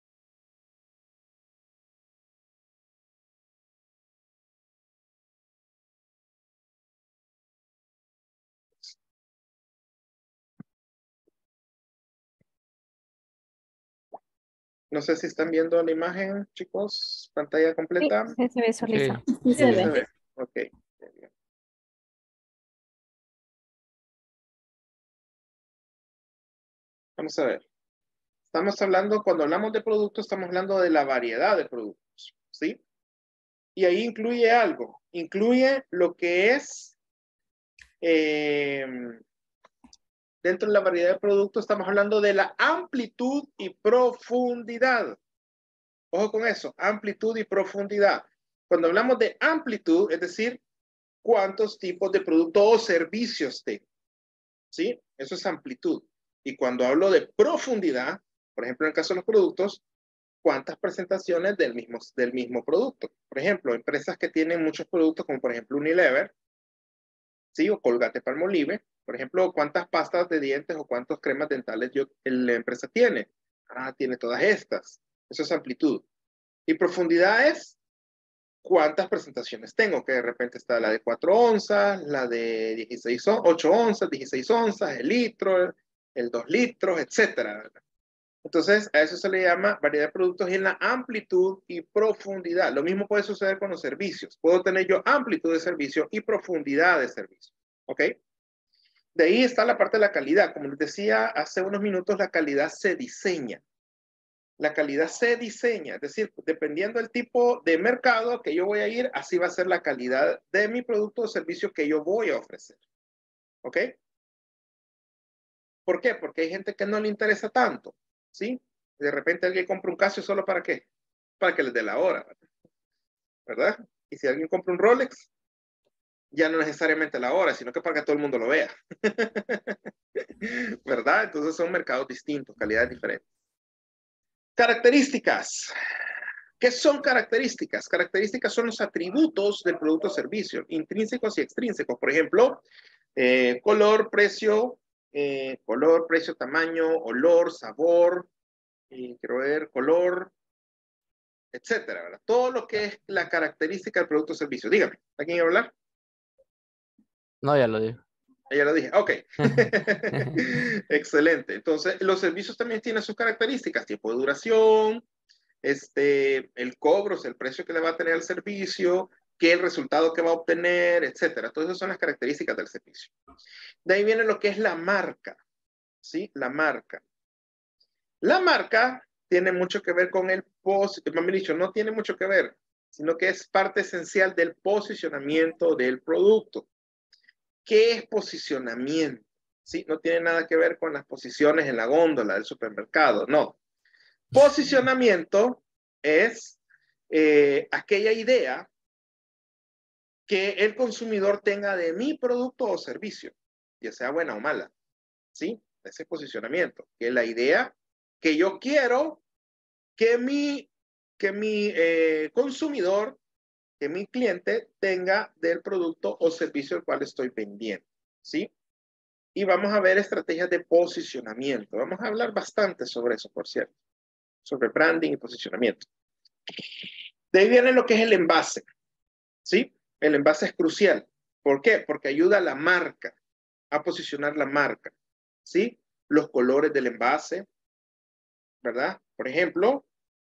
No sé si están viendo la imagen, chicos, pantalla completa. Sí, se visualiza. Sí. Sí, Sí, se se ve. ve. Ok. Vamos a ver. Estamos hablando, cuando hablamos de productos, estamos hablando de la variedad de productos, ¿sí? Y ahí incluye algo. Incluye lo que es, eh, dentro de la variedad de productos, estamos hablando de la amplitud y profundidad. Ojo con eso, amplitud y profundidad. Cuando hablamos de amplitud, es decir, cuántos tipos de productos o servicios tengo, ¿sí? Eso es amplitud. Y cuando hablo de profundidad, por ejemplo, en el caso de los productos, cuántas presentaciones del mismo, del mismo producto. Por ejemplo, empresas que tienen muchos productos, como por ejemplo Unilever, ¿sí? O Colgate-Palmolive, por ejemplo, cuántas pastas de dientes o cuántas cremas dentales yo, la empresa tiene. Ah, tiene todas estas. Eso es amplitud. Y profundidad es cuántas presentaciones tengo, que de repente está la de cuatro onzas, la de dieciséis, ocho onzas, dieciséis onzas, el litro, el dos litros, etcétera, ¿verdad? Entonces, a eso se le llama variedad de productos y en la amplitud y profundidad. Lo mismo puede suceder con los servicios. Puedo tener yo amplitud de servicio y profundidad de servicio. ¿Ok? De ahí está la parte de la calidad. Como les decía hace unos minutos, la calidad se diseña. La calidad se diseña. Es decir, dependiendo del tipo de mercado que yo voy a ir, así va a ser la calidad de mi producto o servicio que yo voy a ofrecer. ¿Ok? ¿Por qué? Porque hay gente que no le interesa tanto. ¿Sí? De repente alguien compra un Casio solo para qué? Para que les dé la hora, ¿verdad? Y si alguien compra un Rolex, ya no necesariamente la hora, sino que para que todo el mundo lo vea. ¿Verdad? Entonces son mercados distintos, calidades diferentes. Características. ¿Qué son características? Características son los atributos del producto o servicio, intrínsecos y extrínsecos. Por ejemplo, eh, color, precio, eh, color, precio, tamaño, olor, sabor, y quiero ver, color, etcétera, ¿verdad? Todo lo que es la característica del producto o servicio. Dígame, ¿a quién iba a hablar? No, ya lo digo. Ya lo dije, ok. Excelente. Entonces, los servicios también tienen sus características, tiempo de duración, este, el cobro, o sea, el precio que le va a tener el servicio, qué el resultado que va a obtener, etcétera. Todas esas son las características del servicio. De ahí viene lo que es la marca, ¿sí? La marca. La marca tiene mucho que ver con el post, más bien dicho, no tiene mucho que ver, sino que es parte esencial del posicionamiento del producto. ¿Qué es posicionamiento? ¿Sí? No tiene nada que ver con las posiciones en la góndola del supermercado, no. Posicionamiento es eh, aquella idea que el consumidor tenga de mi producto o servicio, ya sea buena o mala, ¿sí? Ese posicionamiento, que es la idea que yo quiero que mi, que mi eh, consumidor, que mi cliente tenga del producto o servicio al cual estoy vendiendo, ¿sí? Y vamos a ver estrategias de posicionamiento. Vamos a hablar bastante sobre eso, por cierto, sobre branding y posicionamiento. De ahí viene lo que es el envase, ¿sí? El envase es crucial. ¿Por qué? Porque ayuda a la marca, a posicionar la marca, ¿sí? Los colores del envase, ¿verdad? Por ejemplo,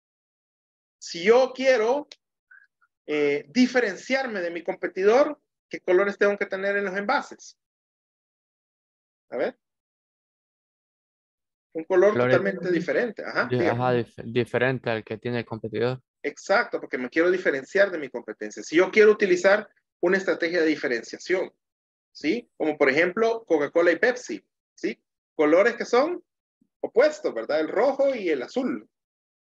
si yo quiero eh, diferenciarme de mi competidor, ¿qué colores tengo que tener en los envases? A ver. Un color Colores- totalmente diferente. Ajá, Di- dígame. Ajá, dif- diferente al que tiene el competidor. Exacto, porque me quiero diferenciar de mi competencia. Si yo quiero utilizar una estrategia de diferenciación, ¿sí? Como por ejemplo Coca-Cola y Pepsi, ¿sí? Colores que son opuestos, ¿verdad? El rojo y el azul,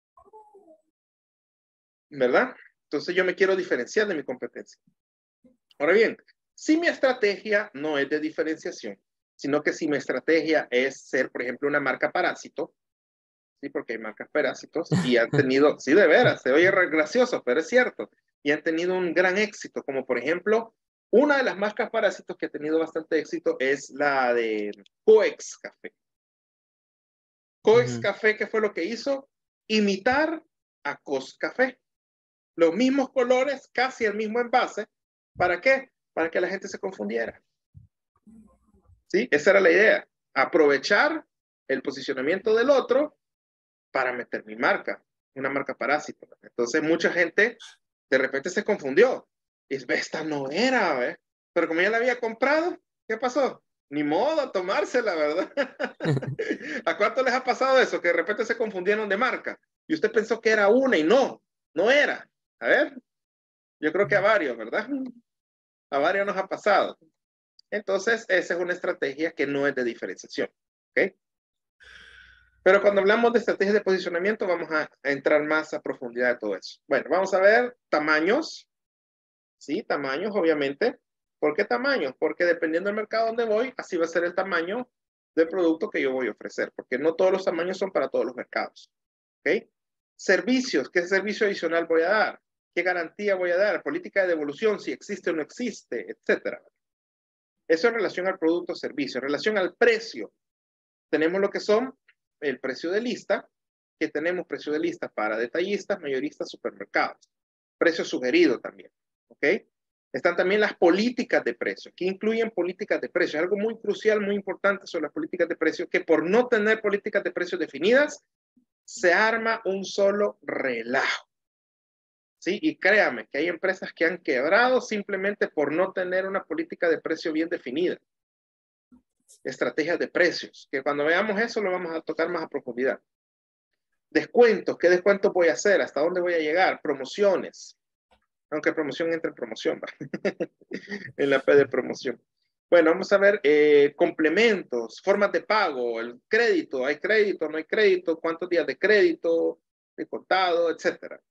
¿verdad? Entonces yo me quiero diferenciar de mi competencia. Ahora bien, si mi estrategia no es de diferenciación, sino que si mi estrategia es ser, por ejemplo, una marca parásito, sí, porque hay marcas parásitos y han tenido, sí, de veras, se oye gracioso, pero es cierto, y han tenido un gran éxito, como por ejemplo, una de las marcas parásitos que ha tenido bastante éxito es la de Coex Café. Coex Ujú. Café, ¿qué fue lo que hizo? Imitar a Cos Café. Los mismos colores, casi el mismo envase. ¿Para qué? Para que la gente se confundiera. ¿Sí? Esa era la idea. Aprovechar el posicionamiento del otro para meter mi marca, una marca parásito. Entonces mucha gente de repente se confundió. Y dice, esta no era, ¿eh? Pero como ya la había comprado, ¿qué pasó? Ni modo, tomársela, ¿verdad? ¿A cuánto les ha pasado eso? Que de repente se confundieron de marca. Y usted pensó que era una y no, no era. A ver, yo creo que a varios, ¿verdad? A varios nos ha pasado. Entonces, esa es una estrategia que no es de diferenciación. ¿Ok? Pero cuando hablamos de estrategias de posicionamiento, vamos a, a entrar más a profundidad de todo eso. Bueno, vamos a ver tamaños. Sí, tamaños, obviamente. ¿Por qué tamaños? Porque dependiendo del mercado donde voy, así va a ser el tamaño del producto que yo voy a ofrecer. Porque no todos los tamaños son para todos los mercados. ¿Ok? Servicios. ¿Qué servicio adicional voy a dar? ¿Qué garantía voy a dar? Política de devolución, si existe o no existe, etcétera. Eso en relación al producto o servicio. En relación al precio, tenemos lo que son el precio de lista, que tenemos precio de lista para detallistas, mayoristas, supermercados. precio sugerido también, ¿ok? Están también las políticas de precio. ¿Qué incluyen políticas de precio? Algo muy crucial, muy importante sobre las políticas de precio, que por no tener políticas de precio definidas, se arma un solo relajo. ¿Sí? Y créame que hay empresas que han quebrado simplemente por no tener una política de precio bien definida. Estrategias de precios, que cuando veamos eso lo vamos a tocar más a profundidad. Descuentos, ¿qué descuentos voy a hacer? ¿Hasta dónde voy a llegar? Promociones. Aunque promoción entre en promoción, ¿va? En la P de promoción. Bueno, vamos a ver eh, complementos, formas de pago, el crédito, ¿hay crédito, no hay crédito? ¿Cuántos días de crédito, de contado, etcétera?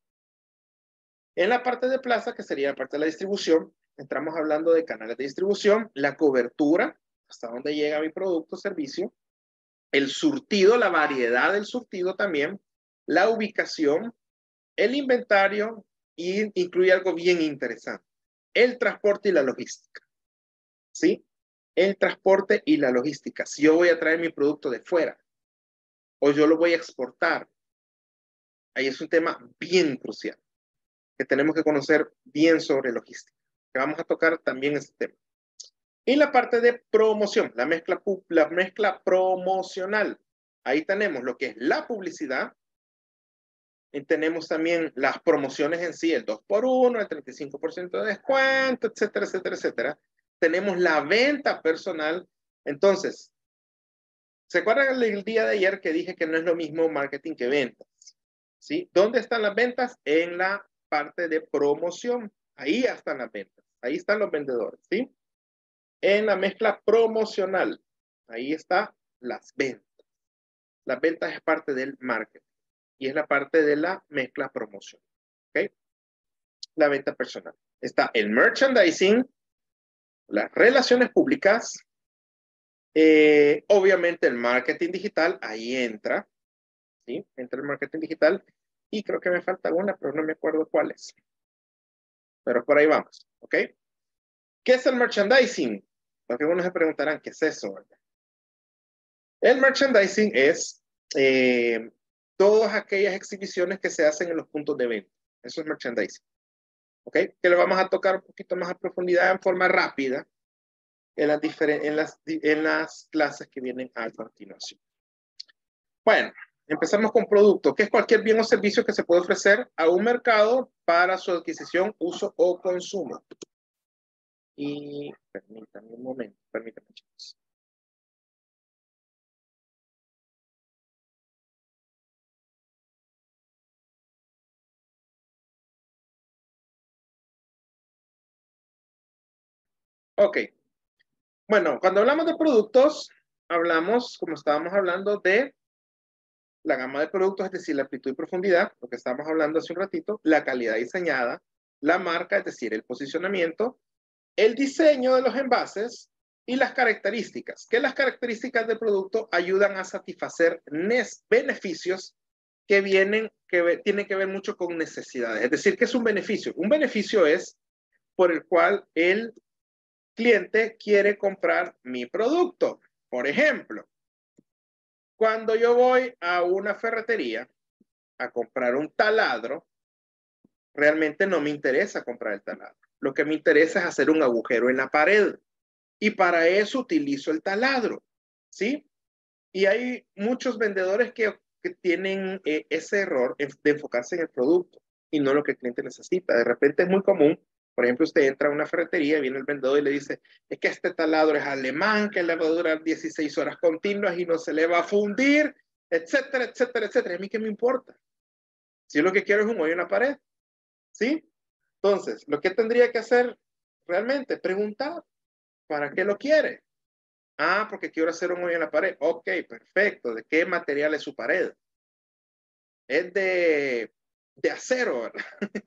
En la parte de plaza, que sería la parte de la distribución, entramos hablando de canales de distribución, la cobertura, hasta dónde llega mi producto o servicio, el surtido, la variedad del surtido también, la ubicación, el inventario y incluye algo bien interesante, el transporte y la logística. ¿Sí? El transporte y la logística. Si yo voy a traer mi producto de fuera o yo lo voy a exportar, ahí es un tema bien crucial que tenemos que conocer bien sobre logística, que vamos a tocar también este tema. Y la parte de promoción, la mezcla, la mezcla promocional. Ahí tenemos lo que es la publicidad. Y tenemos también las promociones en sí, el dos por uno, el treinta y cinco por ciento de descuento, etcétera, etcétera, etcétera. Tenemos la venta personal. Entonces, ¿se acuerdan el día de ayer que dije que no es lo mismo marketing que ventas? ¿Sí? ¿Dónde están las ventas? En la parte de promoción. Ahí están las ventas. Ahí están los vendedores, ¿sí? En la mezcla promocional. Ahí están las ventas. Las ventas es parte del marketing. Y es la parte de la mezcla promoción. ¿Ok? La venta personal. Está el merchandising, las relaciones públicas, eh, obviamente el marketing digital, ahí entra, ¿sí? Entra el marketing digital y creo que me falta una, pero no me acuerdo cuál es. Pero por ahí vamos, ¿ok? ¿Qué es el merchandising? Porque algunos se preguntarán, ¿qué es eso? ¿Verdad? El merchandising es eh, todas aquellas exhibiciones que se hacen en los puntos de venta. Eso es merchandising. ¿Ok? Que lo vamos a tocar un poquito más a profundidad en forma rápida en las, en las, en las clases que vienen a continuación. Bueno, empezamos con producto, que es cualquier bien o servicio que se puede ofrecer a un mercado para su adquisición, uso o consumo. Y permítanme un momento, permítanme, chicos. Ok. Bueno, cuando hablamos de productos, hablamos, como estábamos hablando, de la gama de productos, es decir, la amplitud y profundidad, lo que estábamos hablando hace un ratito, la calidad diseñada, la marca, es decir, el posicionamiento, el diseño de los envases y las características, que las características del producto ayudan a satisfacer beneficios que vienen, que tienen que ver mucho con necesidades. Es decir, ¿qué es un beneficio? Un beneficio es por el cual el cliente quiere comprar mi producto. Por ejemplo, cuando yo voy a una ferretería a comprar un taladro, realmente no me interesa comprar el taladro. Lo que me interesa es hacer un agujero en la pared. Y para eso utilizo el taladro, ¿sí? Y hay muchos vendedores que, que tienen eh, ese error de enfocarse en el producto y no lo que el cliente necesita. De repente es muy común. Por ejemplo, usted entra a una ferretería, viene el vendedor y le dice, es que este taladro es alemán, que le va a durar dieciséis horas continuas y no se le va a fundir, etcétera, etcétera, etcétera. ¿A mí qué me importa? Si yo lo que quiero es un hoyo en la pared, ¿sí? Entonces, lo que tendría que hacer realmente, preguntar, ¿para qué lo quiere? Ah, porque quiero hacer un hoyo en la pared. Ok, perfecto. ¿De qué material es su pared? Es de, de acero, ¿verdad?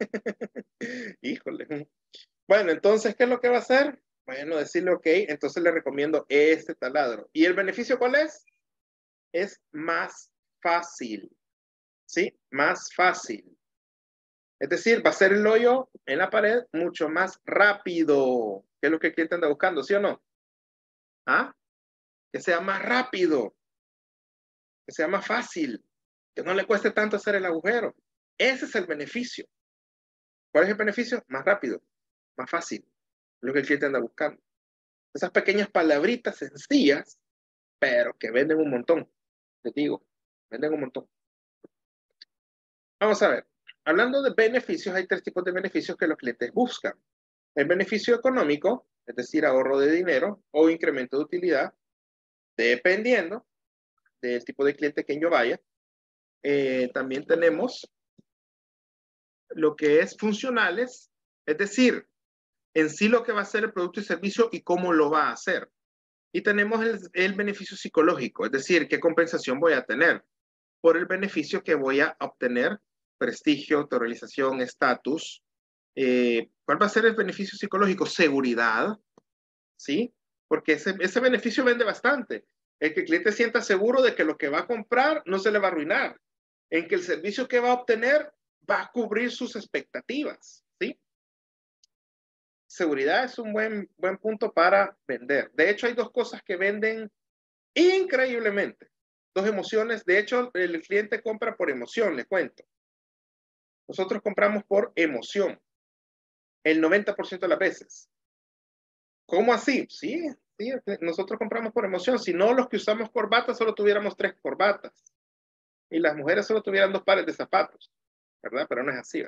Híjole. Bueno, entonces, ¿qué es lo que va a hacer? Bueno, decirle, ok, entonces le recomiendo este taladro. ¿Y el beneficio cuál es? Es más fácil. ¿Sí? Más fácil. Es decir, va a ser el hoyo en la pared mucho más rápido. ¿Qué es lo que el cliente anda buscando? ¿Sí o no? ¿Ah? Que sea más rápido. Que sea más fácil. Que no le cueste tanto hacer el agujero. Ese es el beneficio. ¿Cuál es el beneficio? Más rápido, más fácil, lo que el cliente anda buscando. Esas pequeñas palabritas sencillas, pero que venden un montón. Te digo, venden un montón. Vamos a ver. Hablando de beneficios, hay tres tipos de beneficios que los clientes buscan. El beneficio económico, es decir, ahorro de dinero o incremento de utilidad, dependiendo del tipo de cliente que yo vaya. Eh, también tenemos lo que es funcionales, es decir, en sí lo que va a hacer el producto y servicio y cómo lo va a hacer. Y tenemos el, el beneficio psicológico, es decir, qué compensación voy a tener por el beneficio que voy a obtener, prestigio, autorrealización, estatus. Eh, ¿Cuál va a ser el beneficio psicológico? Seguridad, ¿sí? Porque ese, ese beneficio vende bastante. El que el cliente sienta seguro de que lo que va a comprar no se le va a arruinar, en que el servicio que va a obtener va a cubrir sus expectativas, ¿sí? Seguridad es un buen, buen punto para vender. De hecho, hay dos cosas que venden increíblemente. Dos emociones. De hecho, el cliente compra por emoción, le cuento. Nosotros compramos por emoción. El noventa por ciento de las veces. ¿Cómo así? Sí, sí, nosotros compramos por emoción. Si no, los que usamos corbatas solo tuviéramos tres corbatas. Y las mujeres solo tuvieran dos pares de zapatos. ¿Verdad? Pero no es así.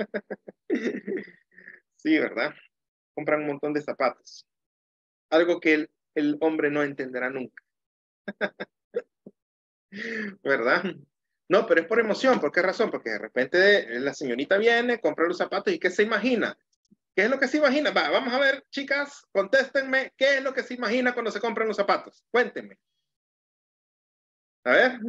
Sí, ¿verdad? Compran un montón de zapatos. Algo que el, el hombre no entenderá nunca. ¿Verdad? No, pero es por emoción. ¿Por qué razón? Porque de repente la señorita viene, compra los zapatos y ¿qué se imagina? ¿Qué es lo que se imagina? Va, vamos a ver, chicas, contéstenme, ¿qué es lo que se imagina cuando se compran los zapatos? Cuéntenme. A ver.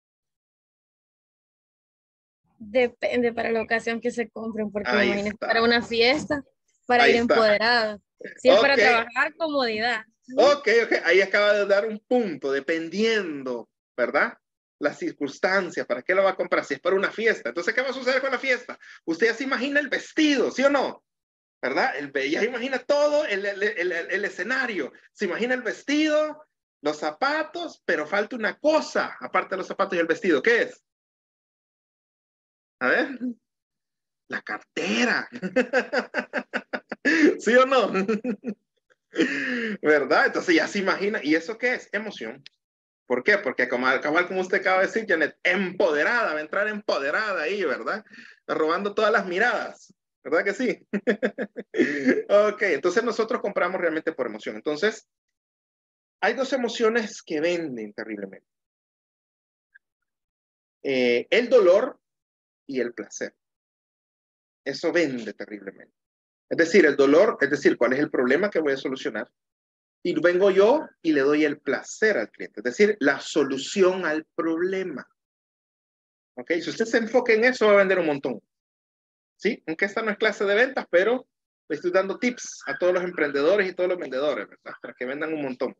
Depende para la ocasión que se compren, porque me Ahí imagino que está. para una fiesta, para Ahí ir está. empoderado. Si es Ok. para trabajar, comodidad. Ok, ok. Ahí acaba de dar un punto, dependiendo, ¿verdad? La circunstancia, ¿para qué lo va a comprar? Si es para una fiesta. Entonces, ¿qué va a suceder con la fiesta? Usted ya se imagina el vestido, ¿sí o no? ¿Verdad? El, ya imagina todo el, el, el, el escenario. Se imagina el vestido, los zapatos, pero falta una cosa, aparte de los zapatos y el vestido. ¿Qué es? A ver. La cartera. ¿Sí o no? ¿Verdad? Entonces ya se imagina. ¿Y eso qué es? Emoción. ¿Por qué? Porque como, como usted acaba de decir, Janet, empoderada, va a entrar empoderada ahí, ¿verdad? Robando todas las miradas. ¿Verdad que sí? Ok, entonces nosotros compramos realmente por emoción. Entonces, hay dos emociones que venden terriblemente. Eh, el dolor y el placer. Eso vende terriblemente. Es decir, el dolor, es decir, cuál es el problema que voy a solucionar. Y vengo yo y le doy el placer al cliente. Es decir, la solución al problema. ¿Ok? Si usted se enfoca en eso, va a vender un montón. ¿Sí? Aunque esta no es clase de ventas, pero le estoy dando tips a todos los emprendedores y todos los vendedores, ¿verdad? Para que vendan un montón.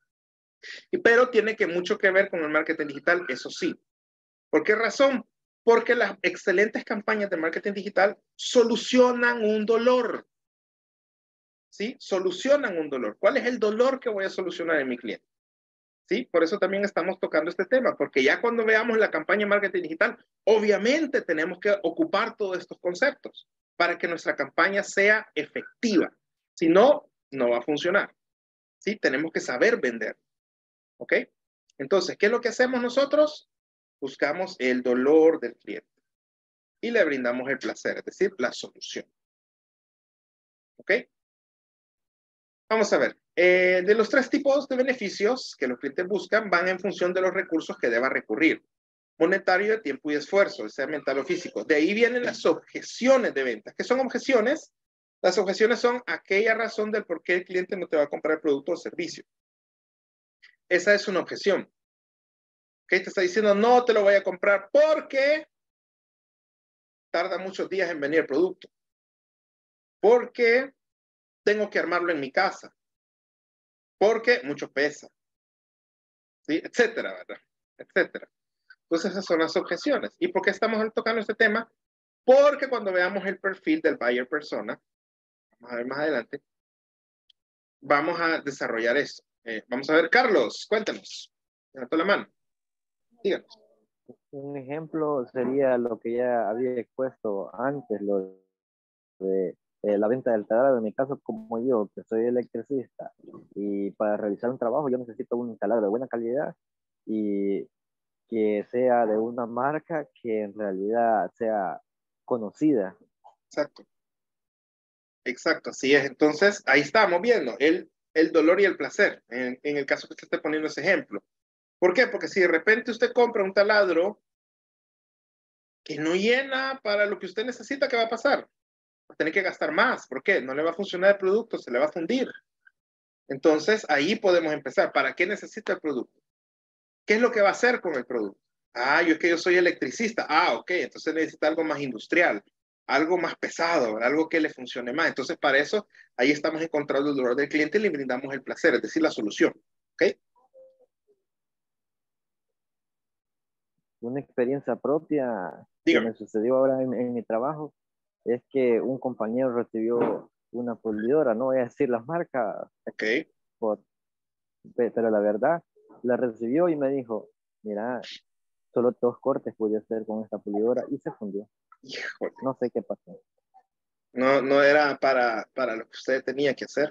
Y, pero tiene que mucho que ver con el marketing digital, eso sí. ¿Por qué razón? Porque las excelentes campañas de marketing digital solucionan un dolor. ¿Sí? Solucionan un dolor. ¿Cuál es el dolor que voy a solucionar en mi cliente? ¿Sí? Por eso también estamos tocando este tema, porque ya cuando veamos la campaña de marketing digital, obviamente tenemos que ocupar todos estos conceptos para que nuestra campaña sea efectiva. Si no, no va a funcionar. ¿Sí? Tenemos que saber vender. ¿Ok? Entonces, ¿qué es lo que hacemos nosotros? Buscamos el dolor del cliente y le brindamos el placer, es decir, la solución. ¿Ok? Vamos a ver. Eh, de los tres tipos de beneficios que los clientes buscan, van en función de los recursos que deba recurrir. Monetario, de tiempo y esfuerzo, sea mental o físico. De ahí vienen las objeciones de ventas. ¿Qué son objeciones? Las objeciones son aquella razón del por qué el cliente no te va a comprar el producto o servicio. Esa es una objeción. ¿Ok? Te está diciendo, no te lo voy a comprar porque tarda muchos días en venir el producto. Porque tengo que armarlo en mi casa. Porque mucho pesa. ¿Sí? Etcétera, ¿verdad? Etcétera. Entonces esas son las objeciones. ¿Y por qué estamos tocando este tema? Porque cuando veamos el perfil del buyer persona, vamos a ver más adelante, vamos a desarrollar esto. Eh, vamos a ver, Carlos, cuéntanos. Levantó la mano. Díganos. Un ejemplo sería lo que ya había expuesto antes, lo de eh, la venta del taladro. En mi caso, como yo, que soy electricista, y para realizar un trabajo yo necesito un taladro de buena calidad y que sea de una marca que en realidad sea conocida. Exacto. Exacto, así es. Entonces, ahí estamos viendo el, el dolor y el placer, en, en el caso que usted esté poniendo ese ejemplo. ¿Por qué? Porque si de repente usted compra un taladro que no llena para lo que usted necesita, ¿qué va a pasar? Va a tener que gastar más. ¿Por qué? No le va a funcionar el producto, se le va a fundir. Entonces, ahí podemos empezar. ¿Para qué necesita el producto? ¿Qué es lo que va a hacer con el producto? Ah, yo es que yo soy electricista. Ah, ok, entonces necesita algo más industrial, algo más pesado, algo que le funcione más. Entonces, para eso, ahí estamos encontrando el dolor del cliente y le brindamos el placer, es decir, la solución. ¿Ok? Una experiencia propia que Dígame. me sucedió ahora en, en mi trabajo es que un compañero recibió una pulidora, no voy a decir las marcas, Ok. por, pero la verdad, la recibió y me dijo, mira, solo dos cortes pude hacer con esta pulidora y se fundió. Híjole. No sé qué pasó. No, no era para, para lo que usted tenía que hacer.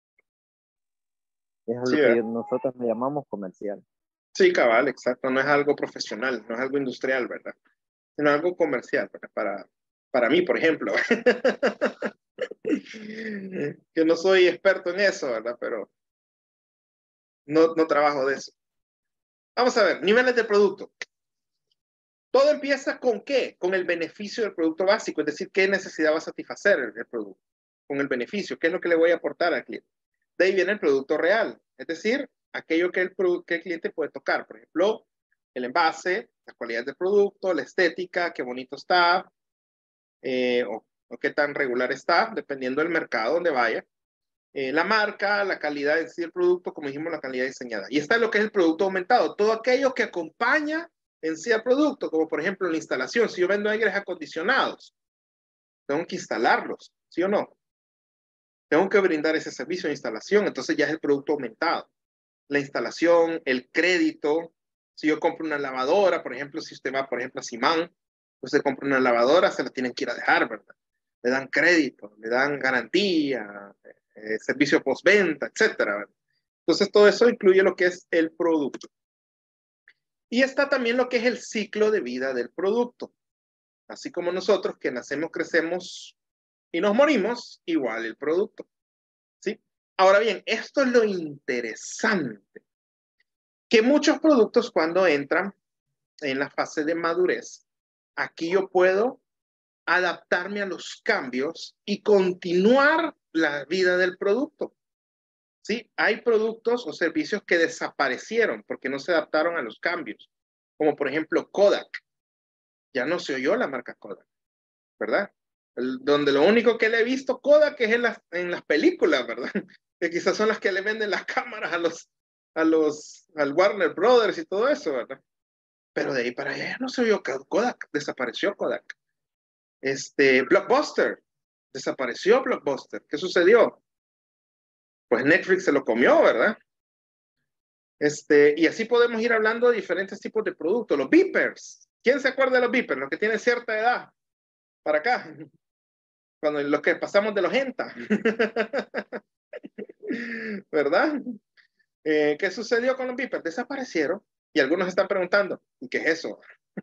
Es Sí, lo que ¿verdad? nosotros le llamamos comercial. Sí, cabal, exacto. No es algo profesional, no es algo industrial, ¿verdad? Sino algo comercial, ¿verdad? Para, para mí, por ejemplo. Que no soy experto en eso, ¿verdad? Pero no, no trabajo de eso. Vamos a ver, niveles de producto. Todo empieza con qué? Con el beneficio del producto básico, es decir, qué necesidad va a satisfacer el, el producto. Con el beneficio, qué es lo que le voy a aportar al cliente. De ahí viene el producto real, es decir, aquello que el, que el cliente puede tocar. Por ejemplo, el envase, la calidad del producto, la estética, qué bonito está, eh, o, o qué tan regular está, dependiendo del mercado donde vaya. Eh, la marca, la calidad en sí del producto, como dijimos, la calidad diseñada. Y está lo que es el producto aumentado, todo aquello que acompaña en sí al producto, como por ejemplo la instalación. Si yo vendo aires acondicionados, tengo que instalarlos, ¿sí o no? Tengo que brindar ese servicio de instalación, entonces ya es el producto aumentado. La instalación, el crédito, si yo compro una lavadora, por ejemplo, si usted va, por ejemplo, a Simán, usted compra una lavadora, se la tienen que ir a dejar, ¿verdad? Le dan crédito, le dan garantía, eh, servicio postventa, etcétera, ¿verdad? Entonces, todo eso incluye lo que es el producto. Y está también lo que es el ciclo de vida del producto. Así como nosotros que nacemos, crecemos y nos morimos, igual el producto. ¿Sí? Ahora bien, esto es lo interesante. Que muchos productos cuando entran en la fase de madurez, aquí yo puedo adaptarme a los cambios y continuar la vida del producto. ¿Sí? Hay productos o servicios que desaparecieron porque no se adaptaron a los cambios, como por ejemplo Kodak. Ya no se oyó la marca Kodak, ¿verdad? El, donde lo único que le he visto Kodak es en las, en las películas, ¿verdad? Que quizás son las que le venden las cámaras a los, a los, al Warner Brothers y todo eso, ¿verdad? Pero de ahí para allá ya no se oyó Kodak, desapareció Kodak. Este, Blockbuster, desapareció Blockbuster. ¿Qué sucedió? Pues Netflix se lo comió, ¿verdad? Este, y así podemos ir hablando de diferentes tipos de productos. Los beepers. ¿Quién se acuerda de los beepers? Los que tienen cierta edad. Para acá. Cuando los que pasamos de los genta. ¿Verdad? Eh, ¿Qué sucedió con los beepers? Desaparecieron. Y algunos están preguntando, ¿y qué es eso?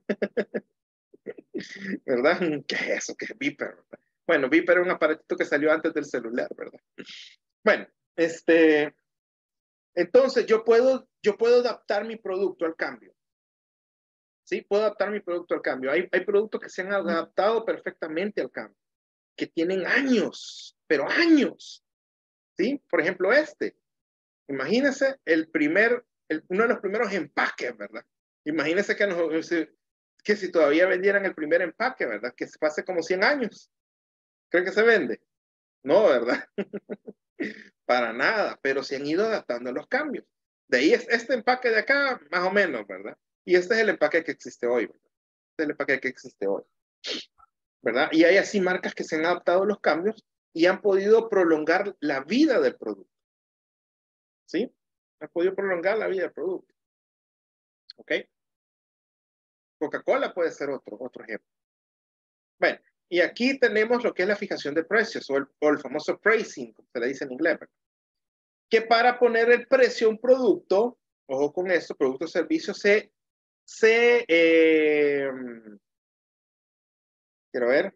¿Verdad? ¿Qué es eso? ¿Qué es beeper? ¿Verdad? Bueno, beeper es un aparatito que salió antes del celular, ¿verdad? Bueno, este, entonces yo puedo, yo puedo adaptar mi producto al cambio. Sí, puedo adaptar mi producto al cambio. Hay, hay productos que se han adaptado perfectamente al cambio, que tienen años, pero años. ¿Sí? Por ejemplo, este. Imagínense el primer, el, uno de los primeros empaques, ¿verdad? Imagínense que, nos, que si todavía vendieran el primer empaque, ¿verdad? Que se pase como cien años. ¿Creen que se vende? No, ¿verdad? Para nada, pero se han ido adaptando a los cambios. De ahí es este empaque de acá, más o menos, ¿verdad? Y este es el empaque que existe hoy, ¿verdad? Este es el empaque que existe hoy, ¿verdad? Y hay así marcas que se han adaptado a los cambios y han podido prolongar la vida del producto. ¿Sí? Han podido prolongar la vida del producto. ¿Ok? Coca-Cola puede ser otro, otro ejemplo. Bueno, Y aquí tenemos lo que es la fijación de precios, o el, o el famoso pricing, como se le dice en inglés, ¿verdad? Que para poner el precio a un producto, ojo con esto, producto o servicio, se, se eh, quiero ver,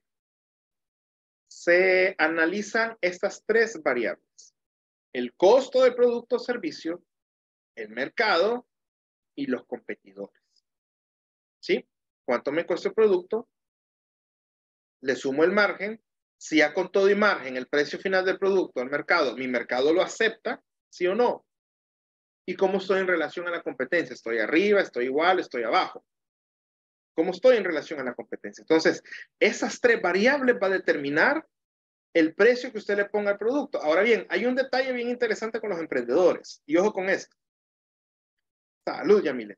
se analizan estas tres variables. El costo del producto o servicio, el mercado y los competidores. ¿Sí? ¿Cuánto me cuesta el producto? Le sumo el margen. Si ya con todo y margen el precio final del producto al mercado, mi mercado lo acepta, ¿sí o no? ¿Y cómo estoy en relación a la competencia? ¿Estoy arriba, estoy igual, estoy abajo? ¿Cómo estoy en relación a la competencia? Entonces, esas tres variables van a determinar el precio que usted le ponga al producto. Ahora bien, hay un detalle bien interesante con los emprendedores. Y ojo con esto. Salud, Yamile.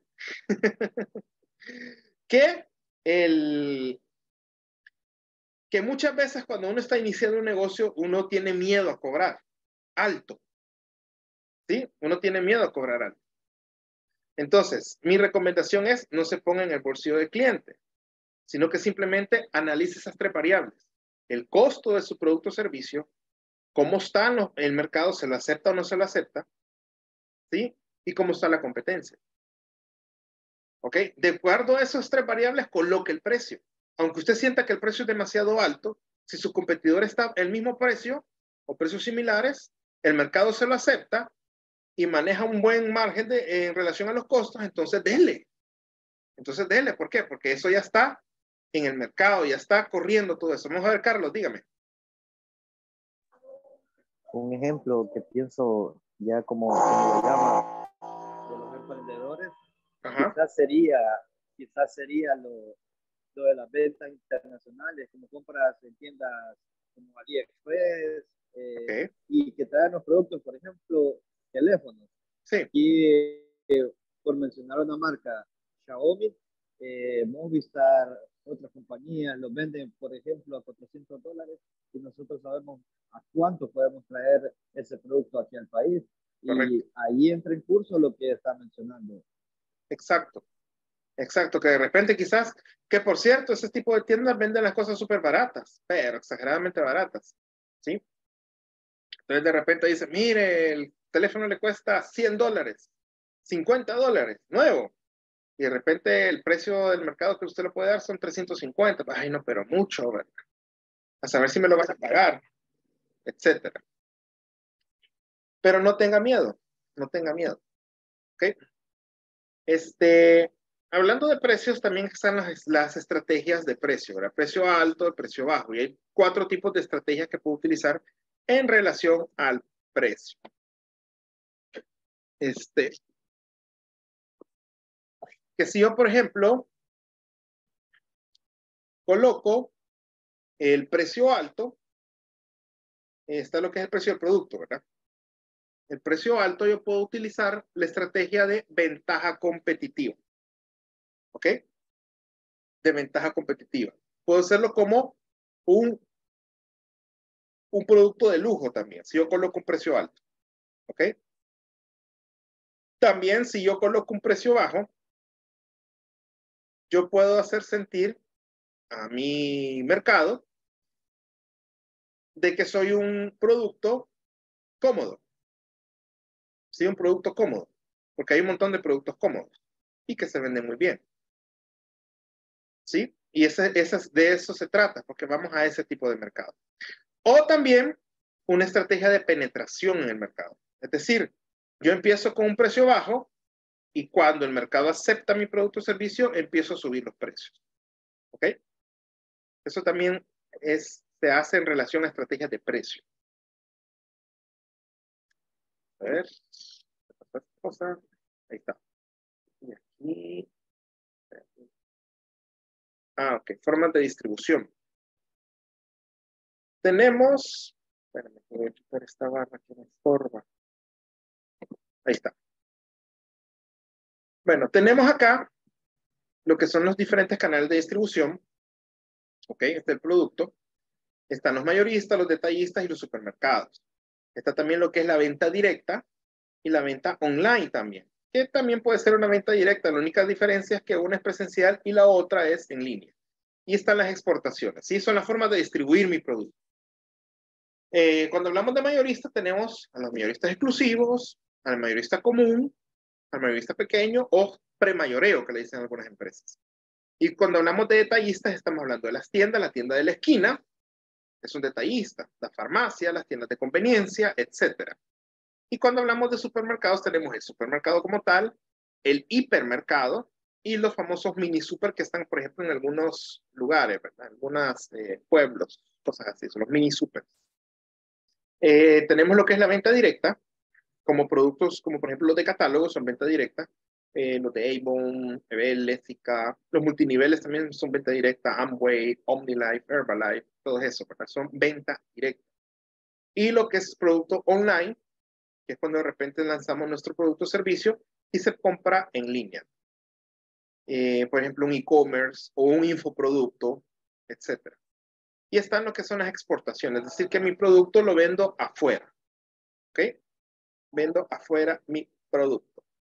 que, el, que muchas veces cuando uno está iniciando un negocio, uno tiene miedo a cobrar alto. ¿Sí? Uno tiene miedo a cobrar alto. Entonces, mi recomendación es no se ponga en el bolsillo del cliente, sino que simplemente analice esas tres variables. El costo de su producto o servicio, cómo está en el mercado, se lo acepta o no se lo acepta, ¿sí? Y cómo está la competencia. ¿Ok? De acuerdo a esas tres variables, coloque el precio. Aunque usted sienta que el precio es demasiado alto, si su competidor está el mismo precio o precios similares, el mercado se lo acepta y maneja un buen margen de, en relación a los costos, entonces déle. Entonces déle. ¿Por qué? Porque eso ya está en el mercado, ya está corriendo todo eso. Vamos a ver, Carlos, dígame. Un ejemplo que pienso ya como, como lo llama de los emprendedores, Ajá. quizás sería, quizás sería lo, lo de las ventas internacionales, como compras en tiendas como AliExpress, eh, Okay. y que traen los productos, por ejemplo, teléfonos. Sí. Y eh, por mencionar una marca, Xiaomi, eh, Movistar, otras compañías los venden, por ejemplo, a cuatrocientos dólares y nosotros sabemos a cuánto podemos traer ese producto aquí al país. Correcto. Y ahí entra en curso lo que está mencionando. Exacto. Exacto, que de repente quizás, que por cierto, ese tipo de tiendas venden las cosas súper baratas, pero exageradamente baratas, ¿sí? Entonces de repente dice, mire, el teléfono le cuesta cien dólares, cincuenta dólares, nuevo. Y de repente el precio del mercado que usted le puede dar son trescientos cincuenta. Ay, no, pero mucho, ¿verdad? A saber si me lo vas a pagar, etcétera. Pero no tenga miedo, no tenga miedo, ¿ok? Este, hablando de precios, también están las, las estrategias de precio, ¿verdad? Precio alto, precio bajo. Y hay cuatro tipos de estrategias que puedo utilizar en relación al precio. Este, que si yo, por ejemplo, coloco el precio alto, está lo que es el precio del producto, ¿verdad? El precio alto yo puedo utilizar la estrategia de ventaja competitiva. ¿Ok? De ventaja competitiva. Puedo hacerlo como un, un producto de lujo también, si yo coloco un precio alto. ¿Ok? También si yo coloco un precio bajo, yo puedo hacer sentir a mi mercado de que soy un producto cómodo. Sí, un producto cómodo. Porque hay un montón de productos cómodos y que se venden muy bien. ¿Sí? Y ese, ese, de eso se trata, porque vamos a ese tipo de mercado. O también una estrategia de penetración en el mercado. Es decir, yo empiezo con un precio bajo y cuando el mercado acepta mi producto o servicio, empiezo a subir los precios. ¿Ok? Eso también es, se hace en relación a estrategias de precio. A ver. Cosa. Ahí está. Y aquí. Ah, ok. Formas de distribución. Tenemos. Espérame, voy a quitar esta barra que me estorba. Ahí está. Bueno, tenemos acá lo que son los diferentes canales de distribución. Ok, este es el producto. Están los mayoristas, los detallistas y los supermercados. Está también lo que es la venta directa y la venta online también, que también puede ser una venta directa. La única diferencia es que una es presencial y la otra es en línea. y están las exportaciones. ¿Sí? Son las formas de distribuir mi producto. Eh, cuando hablamos de mayorista, tenemos a los mayoristas exclusivos, al mayorista común, al mayorista pequeño o premayoreo, que le dicen algunas empresas. Y cuando hablamos de detallistas, estamos hablando de las tiendas, la tienda de la esquina, es un detallista, la farmacia, las tiendas de conveniencia, etcétera. Y cuando hablamos de supermercados, tenemos el supermercado como tal, el hipermercado y los famosos mini super que están, por ejemplo, en algunos lugares, ¿verdad? En algunos eh, pueblos, cosas así, son los mini super. Eh, tenemos lo que es la venta directa, como productos, como por ejemplo los de catálogo, son venta directa. Eh, los de Avon, Ebel, Lessica, los multiniveles también son venta directa, Amway, OmniLife, Herbalife, todo eso, ¿verdad? Son venta directa. Y lo que es producto online, que es cuando de repente lanzamos nuestro producto o servicio y se compra en línea. Eh, por ejemplo, un e-commerce o un infoproducto, etcétera. Y están lo que son las exportaciones, es decir, que mi producto lo vendo afuera. ¿Ok? Vendo afuera mi producto.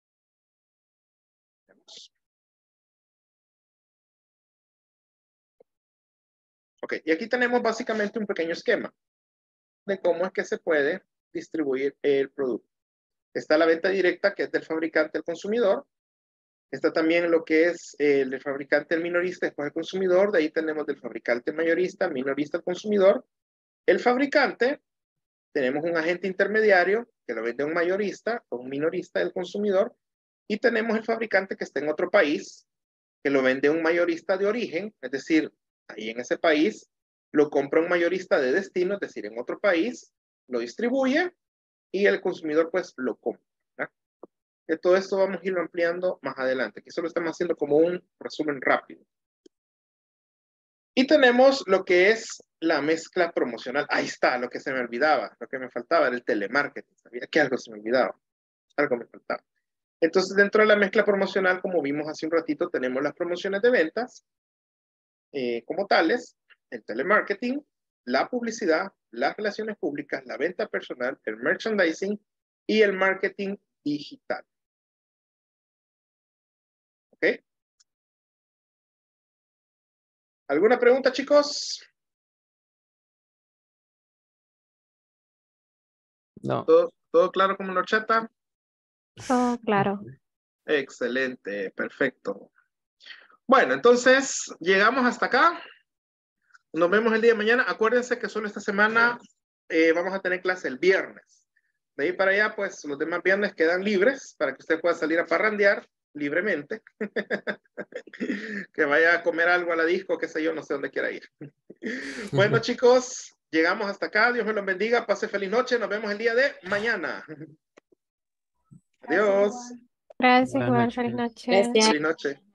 Ok, y aquí tenemos básicamente un pequeño esquema de cómo es que se puede distribuir el producto. Está la venta directa, que es del fabricante al consumidor. Está también lo que es el del fabricante al minorista, después el consumidor. De ahí tenemos del fabricante al mayorista, minorista al consumidor. El fabricante, tenemos un agente intermediario que lo vende a un mayorista o un minorista del consumidor. Y tenemos el fabricante que está en otro país, que lo vende a un mayorista de origen, es decir, ahí en ese país, lo compra un mayorista de destino, es decir, en otro país, lo distribuye y el consumidor pues lo compra. ¿Verdad? Que todo esto vamos a irlo ampliando más adelante. Aquí solo estamos haciendo como un resumen rápido. Y tenemos lo que es la mezcla promocional. Ahí está, lo que se me olvidaba, lo que me faltaba era el telemarketing. Sabía que algo se me olvidaba, algo me faltaba. Entonces, dentro de la mezcla promocional, como vimos hace un ratito, tenemos las promociones de ventas eh, como tales, el telemarketing, la publicidad, las relaciones públicas, la venta personal, el merchandising y el marketing digital. ¿Ok? ¿Alguna pregunta, chicos? No. ¿Todo, todo claro como una horchata? Todo claro. Excelente, perfecto. Bueno, entonces llegamos hasta acá. Nos vemos el día de mañana. Acuérdense que solo esta semana eh, vamos a tener clase el viernes. De ahí para allá, pues los demás viernes quedan libres para que usted pueda salir a parrandear libremente. Que vaya a comer algo a la disco, qué sé yo, no sé dónde quiera ir. Bueno, chicos, llegamos hasta acá. Dios me los bendiga. Pase feliz noche. Nos vemos el día de mañana. Adiós. Gracias, Buenas igual. noches. Feliz noche. Gracias. Feliz noche.